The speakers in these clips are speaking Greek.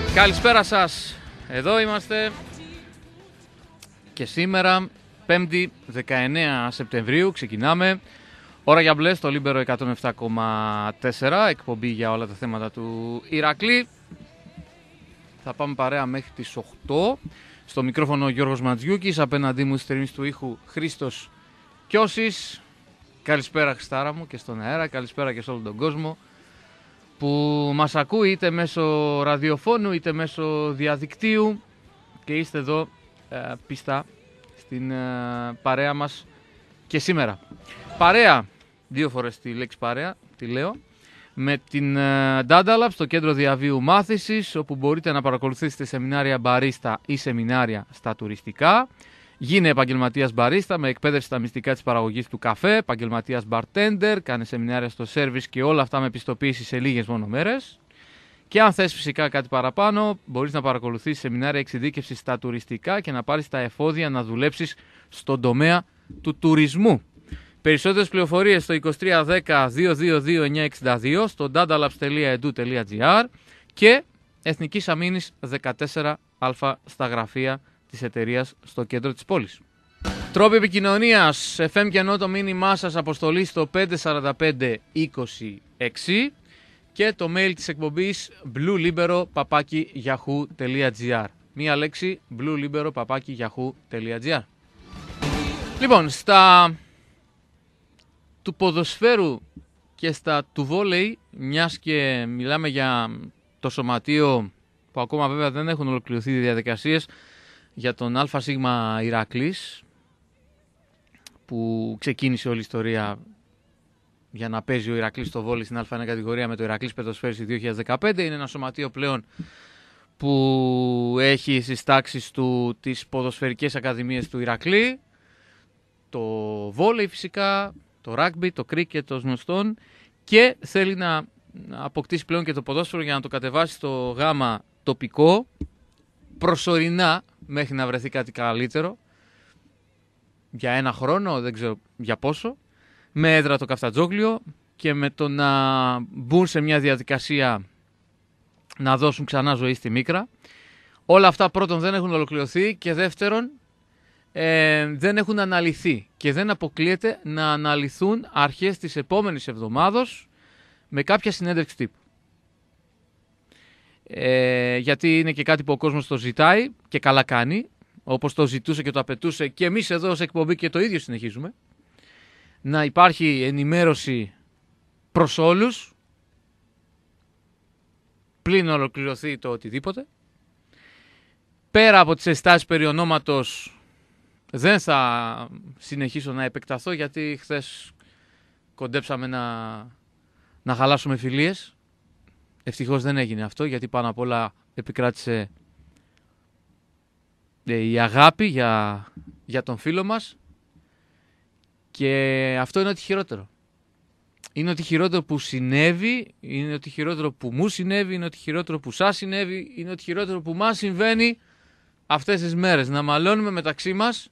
Καλησπέρα σας, εδώ είμαστε και σήμερα 5η 19 Σεπτεμβρίου ξεκινάμε ώρα για μπλε στο Λίμπερο 107,4, εκπομπή για όλα τα θέματα του Ηρακλή. Θα πάμε παρέα μέχρι τις 8. Στο μικρόφωνο ο Γιώργος Ματζιούκης, απέναντί μου στη του ήχου Χρήστος Κιώσης. Καλησπέρα Χριστάρα μου και στον αέρα, καλησπέρα και σε όλο τον κόσμο που μας ακούει είτε μέσω ραδιοφώνου είτε μέσω διαδικτύου και είστε εδώ πιστά στην παρέα μας και σήμερα. Παρέα, δύο φορές τη λέξη παρέα, τη λέω, με την Data Lab στο κέντρο διαβίου μάθησης, όπου μπορείτε να παρακολουθήσετε σεμινάρια μπαρίστα ή σεμινάρια στα τουριστικά. Γίνε επαγγελματίας μπαρίστα με εκπαίδευση στα μυστικά της παραγωγής του καφέ, επαγγελματίας bartender, κάνε σεμινάρια στο service και όλα αυτά με πιστοποίηση σε λίγες μόνο μέρες. Και αν θες φυσικά κάτι παραπάνω, μπορείς να παρακολουθήσεις σεμινάρια εξειδίκευσης στα τουριστικά και να πάρεις τα εφόδια να δουλέψεις στον τομέα του τουρισμού. Περισσότερες πληροφορίες στο 2310-222-962, στο datalabs.edu.gr και Εθνικής Αμήνης 14α στα γραφεία της εταιρείας στο κέντρο της πόλης. Τρόποι επικοινωνίας, FM και ενώ το μήνυμά σας αποστολή στο 54526 και το mail της εκπομπής bluelibero@yahoo.gr. Μία λέξη, bluelibero@yahoo.gr. Λοιπόν, στα του ποδοσφαίρου και στα του βόλεϊ, μιας και μιλάμε για το σωματείο που ακόμα βέβαια δεν έχουν ολοκληρωθεί οι διαδικασίες για τον ΑΣ Ηρακλής, που ξεκίνησε όλη η ιστορία για να παίζει ο Ηρακλής στο βόλεϊ στην Α1 κατηγορία με το Ηρακλής Πετροσφαίρης 2015. Είναι ένα σωματείο πλέον που έχει στις τάξεις του τις ποδοσφαιρικές ακαδημίες του Ηρακλή, το βόλεϊ φυσικά, το ράγμπι, το κρίκετ των γνωστών, και θέλει να αποκτήσει πλέον και το ποδόσφαιρο για να το κατεβάσει στο γάμα τοπικό προσωρινά μέχρι να βρεθεί κάτι καλύτερο για ένα χρόνο, δεν ξέρω για πόσο, με έδρα το Καφτατζόγλιο και με το να μπουν σε μια διαδικασία να δώσουν ξανά ζωή στη Μίκρα. Όλα αυτά πρώτον δεν έχουν ολοκληρωθεί και δεύτερον δεν έχουν αναλυθεί και δεν αποκλείεται να αναλυθούν αρχές της επόμενης εβδομάδος με κάποια συνέντευξη τύπου. Γιατί είναι και κάτι που ο κόσμος το ζητάει και καλά κάνει, όπως το ζητούσε και το απαιτούσε και εμείς εδώ ως εκπομπή και το ίδιο συνεχίζουμε, να υπάρχει ενημέρωση προς όλους πλην ολοκληρωθεί το οτιδήποτε. Πέρα από τις αισθάσεις περί ονόματος δεν θα συνεχίσω να επεκταθώ, γιατί χθες κοντέψαμε να χαλάσουμε φιλίες. Ευτυχώς δεν έγινε αυτό, γιατί πάνω απ' όλα επικράτησε η αγάπη για τον φίλο μας, και αυτό είναι ό,τι χειρότερο. Είναι ό,τι χειρότερο που συνέβη, είναι ό,τι χειρότερο που μου συνέβη, είναι ό,τι χειρότερο που σας συνέβη, είναι ό,τι χειρότερο που μας συμβαίνει αυτές τις μέρες. Να μαλώνουμε μεταξύ μας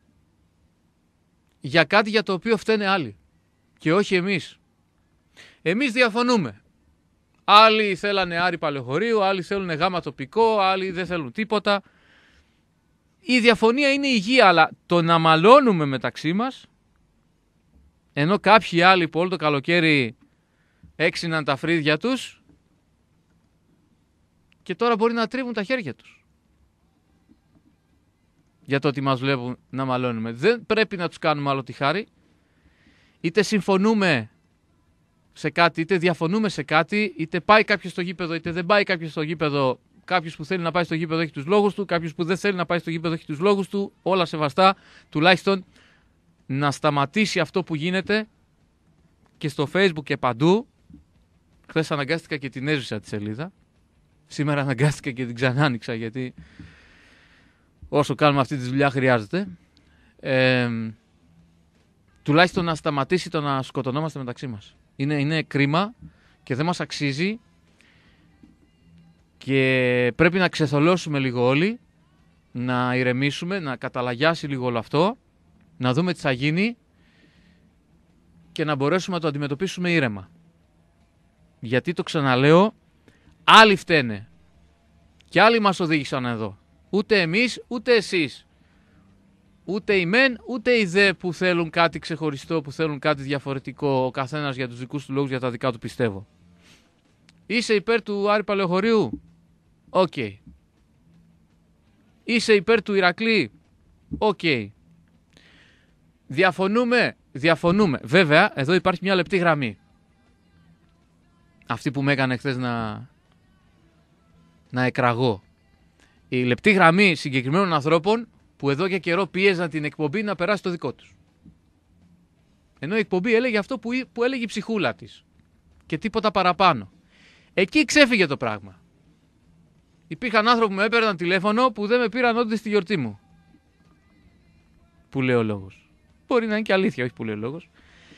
για κάτι για το οποίο φταίνε άλλοι και όχι εμείς. Εμείς διαφωνούμε. Άλλοι θέλανε Άρη Παλαιοχωρίου, άλλοι θέλουν γάμα τοπικό, άλλοι δεν θέλουν τίποτα. Η διαφωνία είναι υγεία, αλλά το να μαλώνουμε μεταξύ μας, ενώ κάποιοι άλλοι που όλο το καλοκαίρι έξυναν τα φρύδια τους και τώρα μπορεί να τρίβουν τα χέρια τους για το ότι μας βλέπουν να μαλώνουμε. Δεν πρέπει να τους κάνουμε άλλο τη χάρη. Είτε συμφωνούμε σε κάτι, είτε διαφωνούμε σε κάτι, είτε πάει κάποιος στο γήπεδο, είτε δεν πάει κάποιος στο γήπεδο. Κάποιος που θέλει να πάει στο γήπεδο έχει τους λόγους του, κάποιος που δεν θέλει να πάει στο γήπεδο έχει τους λόγους του. Όλα σεβαστά, τουλάχιστον να σταματήσει αυτό που γίνεται και στο Facebook και παντού. Χθες αναγκάστηκα και την έσβησα τη σελίδα. Σήμερα αναγκάστηκα και την ξανά άνοιξα, γιατί όσο κάνουμε αυτή τη δουλειά χρειάζεται. Τουλάχιστον να σταματήσει το να σκοτωνόμαστε μεταξύ μας. Είναι κρίμα και δεν μας αξίζει και πρέπει να ξεθολώσουμε λίγο όλοι, να ηρεμήσουμε, να καταλαγιάσει λίγο όλο αυτό, να δούμε τι θα γίνει και να μπορέσουμε να το αντιμετωπίσουμε ήρεμα. Γιατί το ξαναλέω, άλλοι φταίνε Και άλλοι μας οδήγησαν εδώ. Ούτε εμείς, ούτε εσείς. Ούτε οι μεν, ούτε οι δε που θέλουν κάτι ξεχωριστό, που θέλουν κάτι διαφορετικό, ο καθένας για τους δικούς του λόγους, για τα δικά του πιστεύω. Είσαι υπέρ του Άρη Παλαιοχωρίου? Οκ. Είσαι υπέρ του Ηρακλή? Οκ. Διαφωνούμε? Διαφωνούμε. Βέβαια, εδώ υπάρχει μια λεπτή γραμμή. Αυτή που με έκανε χθες να εκραγώ. Η λεπτή γραμμή συγκεκριμένων ανθρώπων που εδώ και καιρό πίεζαν την εκπομπή να περάσει το δικό τους. Ενώ η εκπομπή έλεγε αυτό που έλεγε η ψυχούλα της. Και τίποτα παραπάνω. Εκεί ξέφυγε το πράγμα. Υπήρχαν άνθρωποι που με έπαιρναν τηλέφωνο που δεν με πήραν όντως στη γιορτή μου. Που λέει ο λόγος. Μπορεί να είναι και αλήθεια, όχι που λέει ο λόγος.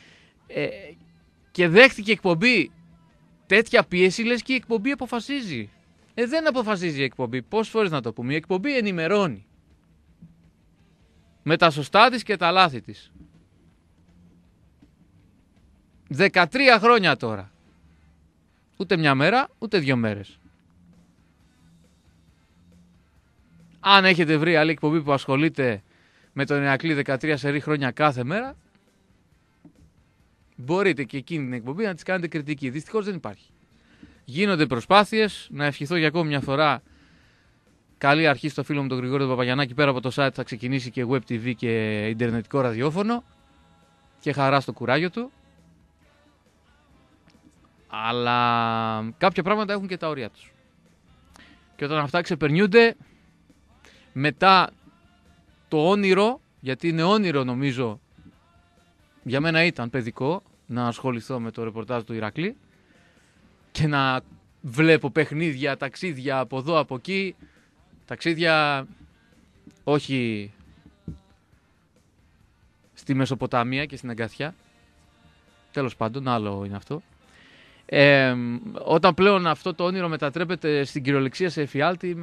Και δέχτηκε η εκπομπή τέτοια πίεση, λες και η εκπομπή αποφασίζει. Δεν αποφασίζει η εκπομπή. Πόσες φορές να το πούμε. Η εκπομπή ενημερώνει. Με τα σωστά της και τα λάθη της. 13 χρόνια τώρα. Ούτε μια μέρα, ούτε 2 μέρες. Αν έχετε βρει άλλη εκπομπή που ασχολείται με τον Ηρακλή 13 σερί χρόνια κάθε μέρα, μπορείτε και εκείνη την εκπομπή να της κάνετε κριτική. Δυστυχώς δεν υπάρχει. Γίνονται προσπάθειες. Να ευχηθώ για ακόμη μια φορά καλή αρχή στο φίλο μου τον Γρηγόρη τον Παπαγιαννάκη. Πέρα από το site θα ξεκινήσει και web TV και ιντερνετικό ραδιόφωνο. Και χαρά στο κουράγιο του. Αλλά κάποια πράγματα έχουν και τα όρια τους. Και όταν αυτά ξεπερνιούνται, μετά το όνειρο, γιατί είναι όνειρο νομίζω, για μένα ήταν παιδικό, να ασχοληθώ με το ρεπορτάζ του Ηρακλή και να βλέπω παιχνίδια, ταξίδια από εδώ, από εκεί. Ταξίδια όχι στη Μεσοποταμία και στην Αγκαθιά. Τέλος πάντων, άλλο είναι αυτό. Όταν πλέον αυτό το όνειρο μετατρέπεται στην κυριολεξία σε εφιάλτη,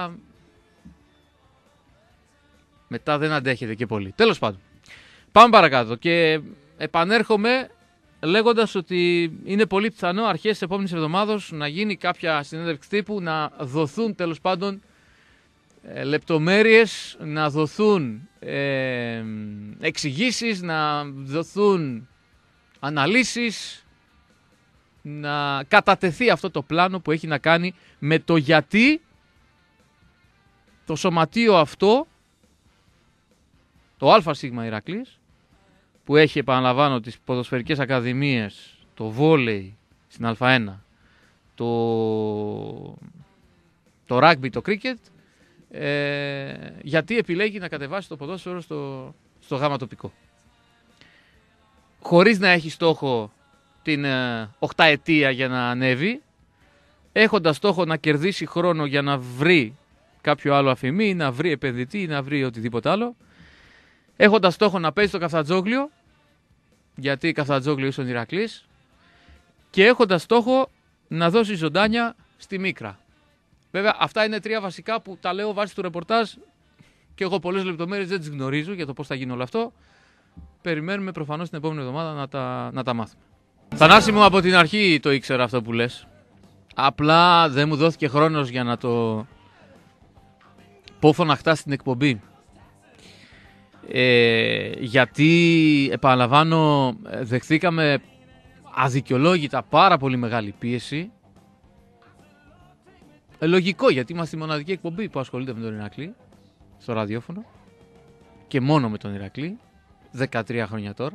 μετά δεν αντέχεται και πολύ. Τέλος πάντων, πάμε παρακάτω και επανέρχομαι λέγοντας ότι είναι πολύ πιθανό αρχές της επόμενης εβδομάδος να γίνει κάποια συνέντευξη τύπου, να δοθούν τέλος πάντων λεπτομέρειες, να δοθούν εξηγήσεις, να δοθούν αναλύσεις, να κατατεθεί αυτό το πλάνο που έχει να κάνει με το γιατί το σωματείο αυτό, το ΑΣ Ηρακλής, που έχει, επαναλαμβάνω, τις ποδοσφαιρικές ακαδημίες, το βόλεϊ στην Α1, το ράγμπι, το κρίκετ, γιατί επιλέγει να κατεβάσει το ποδόσφαιρο στο γάμα τοπικό. Χωρίς να έχει στόχο την 8ετία για να ανέβει, έχοντας στόχο να κερδίσει χρόνο για να βρει κάποιο άλλο αφημί, να βρει επενδυτή, να βρει οτιδήποτε άλλο, έχοντας στόχο να παίζει στο Καφτατζόγλιο, γιατί η Καφτατζόγλιο ίσον Ηρακλής, και έχοντας στόχο να δώσει ζωντάνια στη Μίκρα. Βέβαια, αυτά είναι 3 βασικά που τα λέω βάσει του ρεπορτάζ και εγώ πολλές λεπτομέρειες δεν τις γνωρίζω για το πώς θα γίνει όλο αυτό. Περιμένουμε προφανώς την επόμενη εβδομάδα να τα μάθουμε. Θανάση μου, από την αρχή το ήξερα αυτό που λες. Απλά δεν μου δόθηκε χρόνος για να το πω φωναχτά στην εκπομπή. Γιατί, επαναλαμβάνω, δεχθήκαμε αδικαιολόγητα πάρα πολύ μεγάλη πίεση. Λογικό, γιατί είμαστε η μοναδική εκπομπή που ασχολείται με τον Ηρακλή στο ραδιόφωνο και μόνο με τον Ηρακλή, 13 χρόνια τώρα,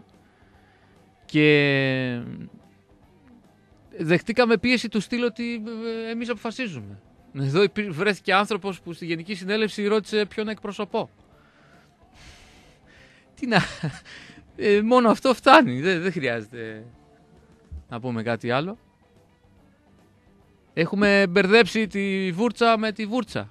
και δεχτήκαμε πίεση του στυλ ότι εμείς αποφασίζουμε. Εδώ βρέθηκε άνθρωπος που στη Γενική Συνέλευση ρώτησε ποιον εκπροσωπώ. Τι να... μόνο αυτό φτάνει, δεν χρειάζεται να πούμε κάτι άλλο. Έχουμε μπερδέψει τη βούρτσα με τη βούρτσα.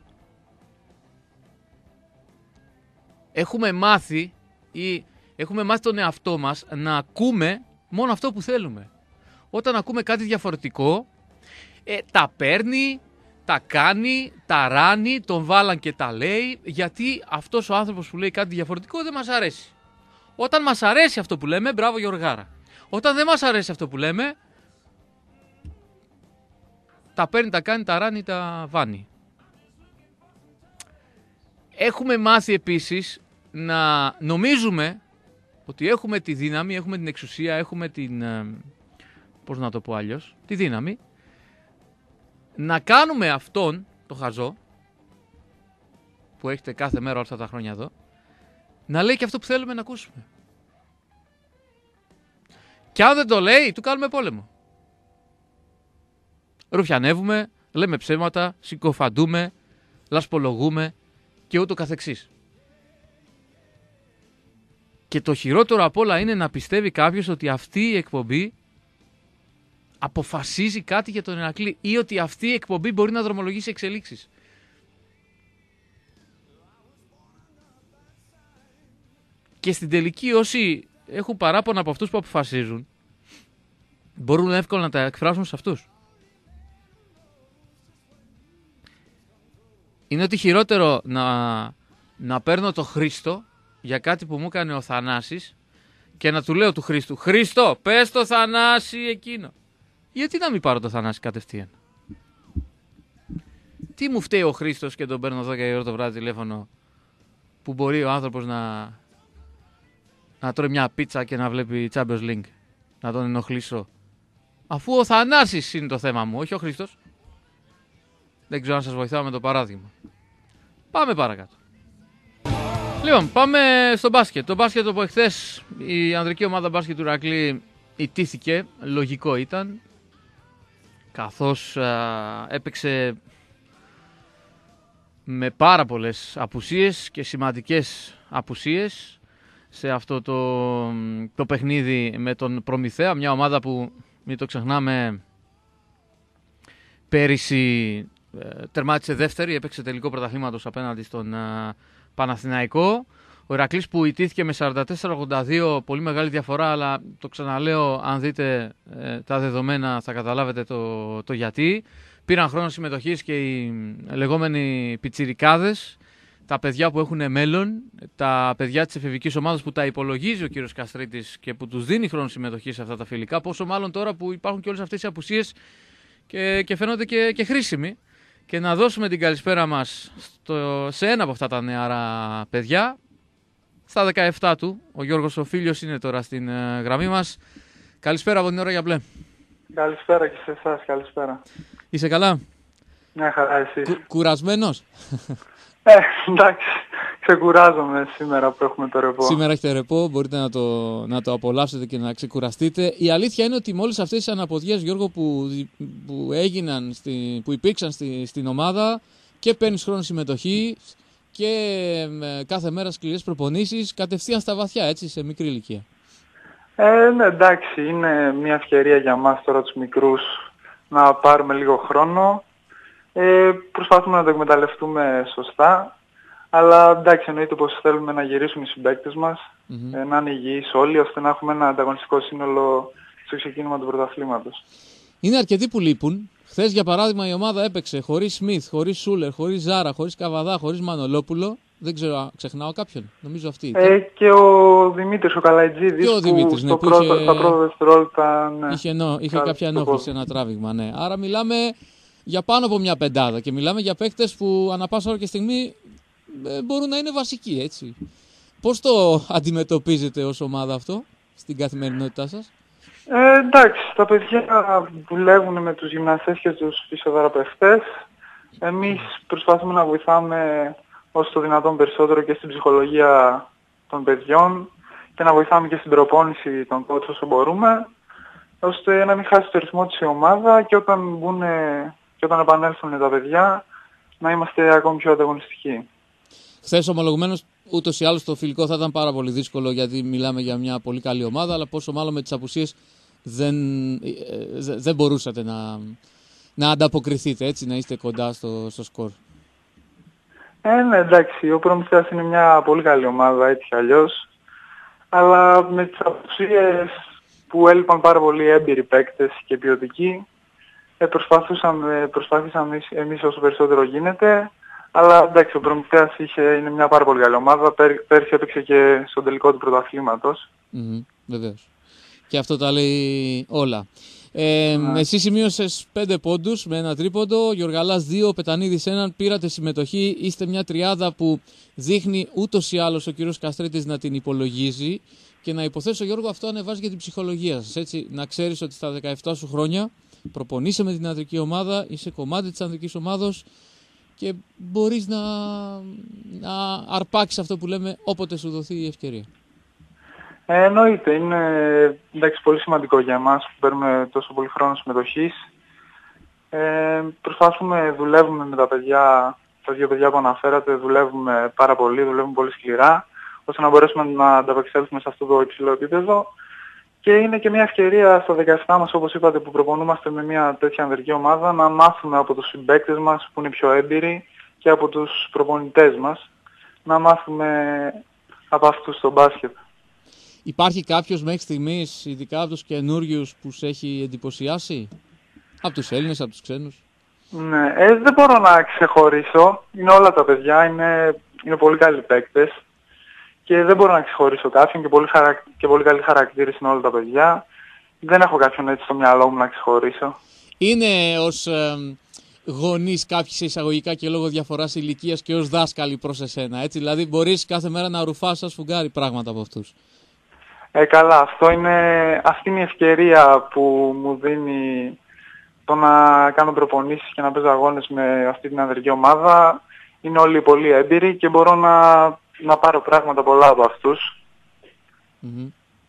Έχουμε μάθει τον εαυτό μας να ακούμε μόνο αυτό που θέλουμε. Όταν ακούμε κάτι διαφορετικό, τα παίρνει, τα κάνει, τα ράνει, τον βάλαν και τα λέει, γιατί αυτός ο άνθρωπος που λέει κάτι διαφορετικό δεν μας αρέσει. Όταν μας αρέσει αυτό που λέμε, μπράβο Γιωργάρα. Όταν δεν μας αρέσει αυτό που λέμε, τα παίρνει, τα κάνει, τα ράνει, τα βάνει. έχουμε μάθει επίσης να νομίζουμε ότι έχουμε τη δύναμη, έχουμε την εξουσία, έχουμε την, πώς να το πω αλλιώς, τη δύναμη να κάνουμε αυτόν το χαζό που έχετε κάθε μέρα όλα αυτά τα χρόνια εδώ, να λέει και αυτό που θέλουμε να ακούσουμε. Και αν δεν το λέει, του κάνουμε πόλεμο. Ρουφιανεύουμε, λέμε ψέματα, συκοφαντούμε, λασπολογούμε και ούτω καθεξής. Και το χειρότερο απ' όλα είναι να πιστεύει κάποιος ότι αυτή η εκπομπή αποφασίζει κάτι για τον Ηρακλή ή ότι αυτή η εκπομπή μπορεί να δρομολογήσει εξελίξεις. Και στην τελική όσοι έχουν παράπονα από αυτούς που αποφασίζουν μπορούν εύκολα να τα εκφράσουν σε αυτούς. Είναι ότι χειρότερο να παίρνω το Χρήστο για κάτι που μου έκανε ο Θανάσης και να του λέω του Χρήστου «Χρήστο, πες το Θανάση εκείνο». Γιατί να μην πάρω το Θανάση κατευθείαν? Τι μου φταίει ο Χρήστος και τον παίρνω 12 η ώρα το βράδυ τηλέφωνο που μπορεί ο άνθρωπος να τρώει μια πίτσα και να βλέπει Champions League, να τον ενοχλήσω, αφού ο Θανάσης είναι το θέμα μου, όχι ο Χρήστος. Δεν ξέρω αν σας βοηθάω με το παράδειγμα. Πάμε παρακάτω. Λοιπόν, πάμε στο μπάσκετ. Το μπάσκετ από εχθές η ανδρική ομάδα μπάσκετ του Ηρακλή ιτήθηκε, λογικό ήταν, καθώς έπαιξε με πάρα πολλές απουσίες και σημαντικές απουσίες σε αυτό το παιχνίδι με τον Προμηθέα, μια ομάδα που, μην το ξεχνάμε, πέρυσι τερμάτισε δεύτερη, έπαιξε τελικό πρωταθλήματος απέναντι στον Παναθηναϊκό. Ο Ηρακλής που ιτήθηκε με 44-82, πολύ μεγάλη διαφορά, αλλά το ξαναλέω, αν δείτε τα δεδομένα θα καταλάβετε το γιατί. Πήραν χρόνο συμμετοχής και οι λεγόμενοι πιτσιρικάδες, τα παιδιά που έχουν μέλλον, τα παιδιά της εφηβικής ομάδας που τα υπολογίζει ο κύριος Καστρίτης και που τους δίνει χρόνο συμμετοχής σε αυτά τα φιλικά, πόσο μάλλον τώρα που υπάρχουν και όλες αυτές οι απουσίες και φαίνονται και χρήσιμοι. Και να δώσουμε την καλησπέρα μας σε ένα από αυτά τα νεαρά παιδιά, στα 17 του. Ο Γιώργος ο Φίλιος είναι τώρα στην γραμμή μας. Καλησπέρα από την ώρα για μπλε. Καλησπέρα και σε εσάς, καλησπέρα. Είσαι καλά? Μια χαρά, εσείς? Κουρασμένος? Εντάξει, ξεκουράζομαι σήμερα που έχουμε το ρεπό. Σήμερα έχετε ρεπό, μπορείτε να το απολαύσετε και να ξεκουραστείτε. Η αλήθεια είναι ότι με όλες αυτές τις αναποδιές, Γιώργο, που υπήρξαν στην ομάδα, και παίρνεις χρόνο συμμετοχή και κάθε μέρα σκληρές προπονήσεις, κατευθείαν στα βαθιά, έτσι, σε μικρή ηλικία. Ναι, εντάξει, είναι μια ευκαιρία για μας τώρα τους μικρούς να πάρουμε λίγο χρόνο. Προσπαθούμε να το εκμεταλλευτούμε σωστά. Αλλά εντάξει, εννοείται πως θέλουμε να γυρίσουν οι συμπαίκτες μας, να είναι υγιείς όλοι, ώστε να έχουμε ένα ανταγωνιστικό σύνολο στο ξεκίνημα του πρωταθλήματος. Είναι αρκετοί που λείπουν. Χθες, για παράδειγμα, η ομάδα έπαιξε χωρίς Σμιθ, χωρίς Σούλερ, χωρίς Ζάρα, χωρίς Καβαδά, χωρίς Μανολόπουλο. Δεν ξέρω, ξεχνάω κάποιον. Νομίζω αυτή. Και ο Δημήτρης, ο Καλαϊτζίδης, που στα πρώτα δευτερόλεπτα είχε κάποια ενόχληση, ένα τράβηγμα. Ναι. Άρα μιλάμε για πάνω από μια πεντάδα και μιλάμε για παίκτες που ανά πάσα ώρα και στιγμή μπορούν να είναι βασικοί, έτσι. Πώς το αντιμετωπίζετε ως ομάδα αυτό στην καθημερινότητά σας? Εντάξει, τα παιδιά δουλεύουν με τους γυμναστές και τους φυσιοθεραπευτές. Εμείς προσπαθούμε να βοηθάμε όσο το δυνατόν περισσότερο και στην ψυχολογία των παιδιών και να βοηθάμε και στην προπόνηση των coach όσο μπορούμε, ώστε να μην χάσει το ρυθμό της η ομάδα και όταν επανέλθουν τα παιδιά να είμαστε ακόμη πιο ανταγωνιστικοί. Χθες ομολογουμένως ούτως ή άλλως το φιλικό θα ήταν πάρα πολύ δύσκολο, γιατί μιλάμε για μια πολύ καλή ομάδα, αλλά πόσο μάλλον με τις απουσίες δεν μπορούσατε να ανταποκριθείτε, έτσι, να είστε κοντά στο σκορ. Ναι, εντάξει, ο Προμηθέας είναι μια πολύ καλή ομάδα, έτσι κι αλλιώς, αλλά με τις απουσίες που έλειπαν πάρα πολύ έμπειροι παίκτες και ποιοτικοί, προσπαθήσαμε εμείς όσο περισσότερο γίνεται. Αλλά εντάξει, ο Προμηθέας είναι μια πάρα πολύ καλή ομάδα. Πέρσι έπαιξε και στον τελικό του πρωταθλήματος. Βεβαίως. Και αυτό τα λέει όλα. Εσύ σημείωσες 5 πόντους με ένα τρίποντο, Γιωργαλάς 2, Πετανίδης 1, πήρατε συμμετοχή, είστε μια τριάδα που δείχνει ούτως ή άλλως ο κύριος Καστρίτης να την υπολογίζει και να υποθέσω, Γιώργο, αυτό ανεβάζει και την ψυχολογία σας, έτσι, να ξέρεις ότι στα 17 σου χρόνια προπονείσαι με την ανδρική ομάδα, είσαι κομμάτι της ανδρικής ομάδος και μπορείς να αρπάξεις αυτό που λέμε όποτε σου δοθεί η ευκαιρία. Εννοείται, είναι εντάξει, πολύ σημαντικό για εμάς που παίρνουμε τόσο πολύ χρόνο συμμετοχής. Προσπαθούμε, δουλεύουμε με τα παιδιά, τα δύο παιδιά που αναφέρατε, δουλεύουμε πάρα πολύ, δουλεύουμε πολύ σκληρά, ώστε να μπορέσουμε να ανταπεξέλθουμε σε αυτό το υψηλό επίπεδο. Και είναι και μια ευκαιρία στα 17 μας, όπως είπατε, που προπονούμαστε με μια τέτοια ανδρική ομάδα, να μάθουμε από τους συμπαίκτες μας που είναι πιο έμπειροι και από τους προπονητές μας, να μάθουμε από αυτούς στο μπάσκετ. Υπάρχει κάποιος μέχρι στιγμής, ειδικά από τους καινούριους, που σε έχει εντυπωσιάσει? Από τους Έλληνες, από τους ξένους? Ναι, δεν μπορώ να ξεχωρίσω. Είναι όλα τα παιδιά, είναι πολύ καλοί παίκτες. Και δεν μπορώ να ξεχωρίσω κάποιον και πολύ καλή χαρακτήριση είναι όλα τα παιδιά. Δεν έχω κάποιον έτσι στο μυαλό μου να ξεχωρίσω. Είναι ως γονείς κάποιοι σε εισαγωγικά και λόγω διαφοράς ηλικίας και ως δάσκαλοι προς εσένα, έτσι? Δηλαδή μπορείς κάθε μέρα να ρουφάς σαν σφουγγάρι πράγματα από αυτούς. Καλά, αυτή είναι η ευκαιρία που μου δίνει το να κάνω προπονήσεις και να παίζω αγώνες με αυτή την ανδρική ομάδα. Είναι όλοι πολύ έμπειροι και μπορώ να πάρω πράγματα πολλά από αυτούς. Mm-hmm.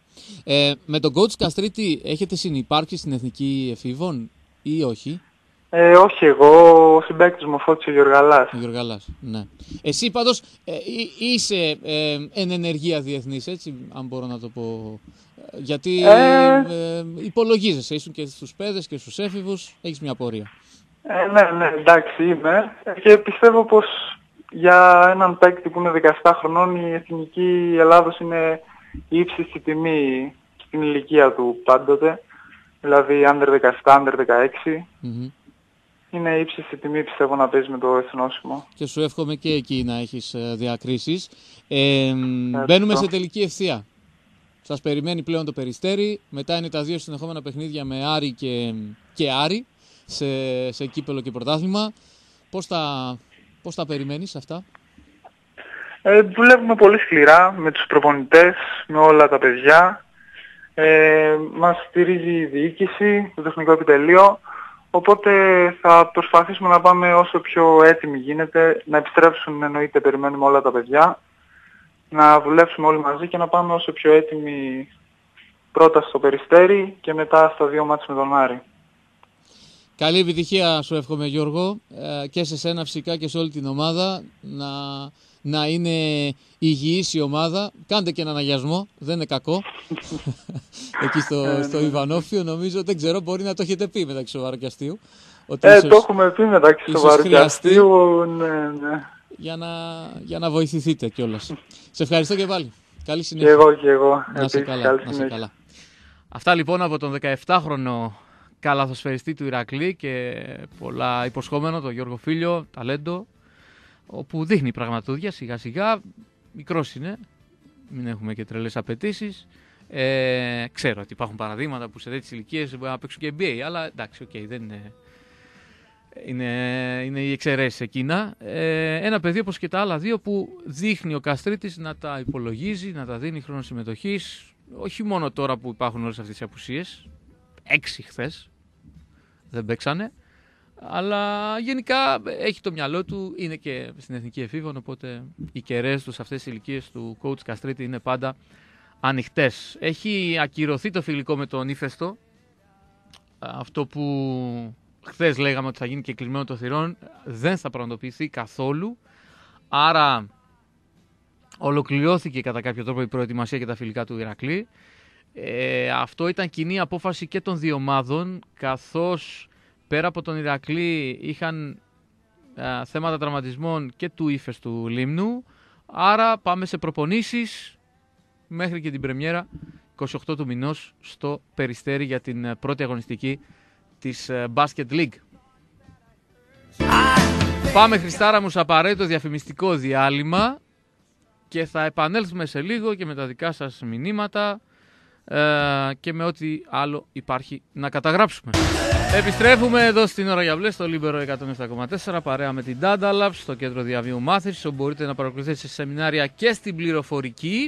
Με τον coach Καστρίτη έχετε συνυπάρξει στην Εθνική Εφήβων ή όχι? Όχι εγώ, ο συμπαίκτης μου, ο Φώτης ο Γιωργαλάς. Ο Γιωργαλάς, ναι. Εσύ πάντως είσαι εν ενεργεία διεθνής, έτσι, αν μπορώ να το πω. Γιατί υπολογίζεσαι, ήσουν και στους παιδες και στους έφηβους, έχεις μια πορεία. Ναι, εντάξει είμαι. Και πιστεύω πως για έναν παίκτη που είναι 17 χρονών η Εθνική Ελλάδος είναι η ύψιστη τιμή στην ηλικία του πάντοτε. Δηλαδή under 17, under 16. Mm-hmm. Είναι ύψιστη τιμή, πιστεύω, να παίζει με το εθνόσημο. Και σου εύχομαι και εκεί να έχεις διακρίσεις. Μπαίνουμε σε τελική ευθεία. Σας περιμένει πλέον το Περιστέρι. Μετά είναι τα 2 συνεχόμενα παιχνίδια με Άρη και Άρη σε κύπελο και πρωτάθλημα. Πώς τα περιμένεις αυτά? Δουλεύουμε πολύ σκληρά με τους προπονητές, με όλα τα παιδιά. Μας στηρίζει η διοίκηση, το τεχνικό επιτελείο. Οπότε θα προσπαθήσουμε να πάμε όσο πιο έτοιμοι γίνεται, να επιστρέψουν, εννοείται, περιμένουμε όλα τα παιδιά, να δουλέψουμε όλοι μαζί και να πάμε όσο πιο έτοιμοι πρώτα στο Περιστέρι και μετά στα 2 μάτς με τον Άρη. Καλή επιτυχία σου εύχομαι, Γιώργο, και σε σένα φυσικά και σε όλη την ομάδα, να είναι υγιής η ομάδα. Κάντε και έναν αγιασμό, δεν είναι κακό. Εκεί στο Ιβανόφιο, νομίζω, δεν ξέρω, μπορεί να το έχετε πει μεταξύ σοβαρού και αστείου. Το έχουμε πει μεταξύ σοβαρού και αστείου, ναι. Για να βοηθηθείτε κιόλας. Σε ευχαριστώ και πάλι. Καλή συνέχεια. Και εγώ. Να είσαι καλά. Αυτά λοιπόν από τον 17χρονο καλαθοσφαιριστή του Ηρακλή και πολλά υποσχόμενο, τον Γιώργο Φίλιο, ταλέντο, όπου δείχνει πραγματούδια σιγά σιγά. Μικρός είναι, μην έχουμε και τρελές απαιτήσεις. Ξέρω ότι υπάρχουν παραδείγματα που σε τέτοιες ηλικίες μπορεί να παίξουν και NBA, αλλά εντάξει, δεν είναι οι εξαιρέσεις εκείνα. Ένα παιδί όπως και τα άλλα δύο που δείχνει ο Καστρίτης να τα υπολογίζει, να τα δίνει χρόνο συμμετοχής, όχι μόνο τώρα που υπάρχουν όλες αυτές οι απουσίες, 6 χθες δεν παίξανε, αλλά γενικά έχει το μυαλό του, είναι και στην Εθνική Εφήβων, οπότε οι κεραίες του σε αυτές τις ηλικίες του coach Καστρίτη είναι πάντα ανοιχτές. Έχει ακυρωθεί το φιλικό με τον Ύφεστο, αυτό που χθες λέγαμε ότι θα γίνει και κλεισμένο των θυρών, δεν θα πραγματοποιηθεί καθόλου, άρα ολοκληρώθηκε κατά κάποιο τρόπο η προετοιμασία και τα φιλικά του Ηρακλή. Αυτό ήταν κοινή απόφαση και των δύο ομάδων, καθώς πέρα από τον Ηρακλή είχαν θέματα τραυματισμών και του Ύφεστου Λίμνου, άρα πάμε σε προπονήσεις μέχρι και την πρεμιέρα 28 του μηνός στο Περιστέρι για την πρώτη αγωνιστική της Basket League. Πάμε, Χριστάρα μου, σε απαραίτητο διαφημιστικό διάλειμμα και θα επανέλθουμε σε λίγο και με τα δικά σας μηνύματα και με ό,τι άλλο υπάρχει να καταγράψουμε. Επιστρέφουμε εδώ στην Ώρα για Μπλε, στο Λίμπερο 107,4, παρέα με την Data Labs, στο κέντρο διαβίου μάθησης, όπου μπορείτε να παρακολουθήσετε σε σεμινάρια και στην πληροφορική.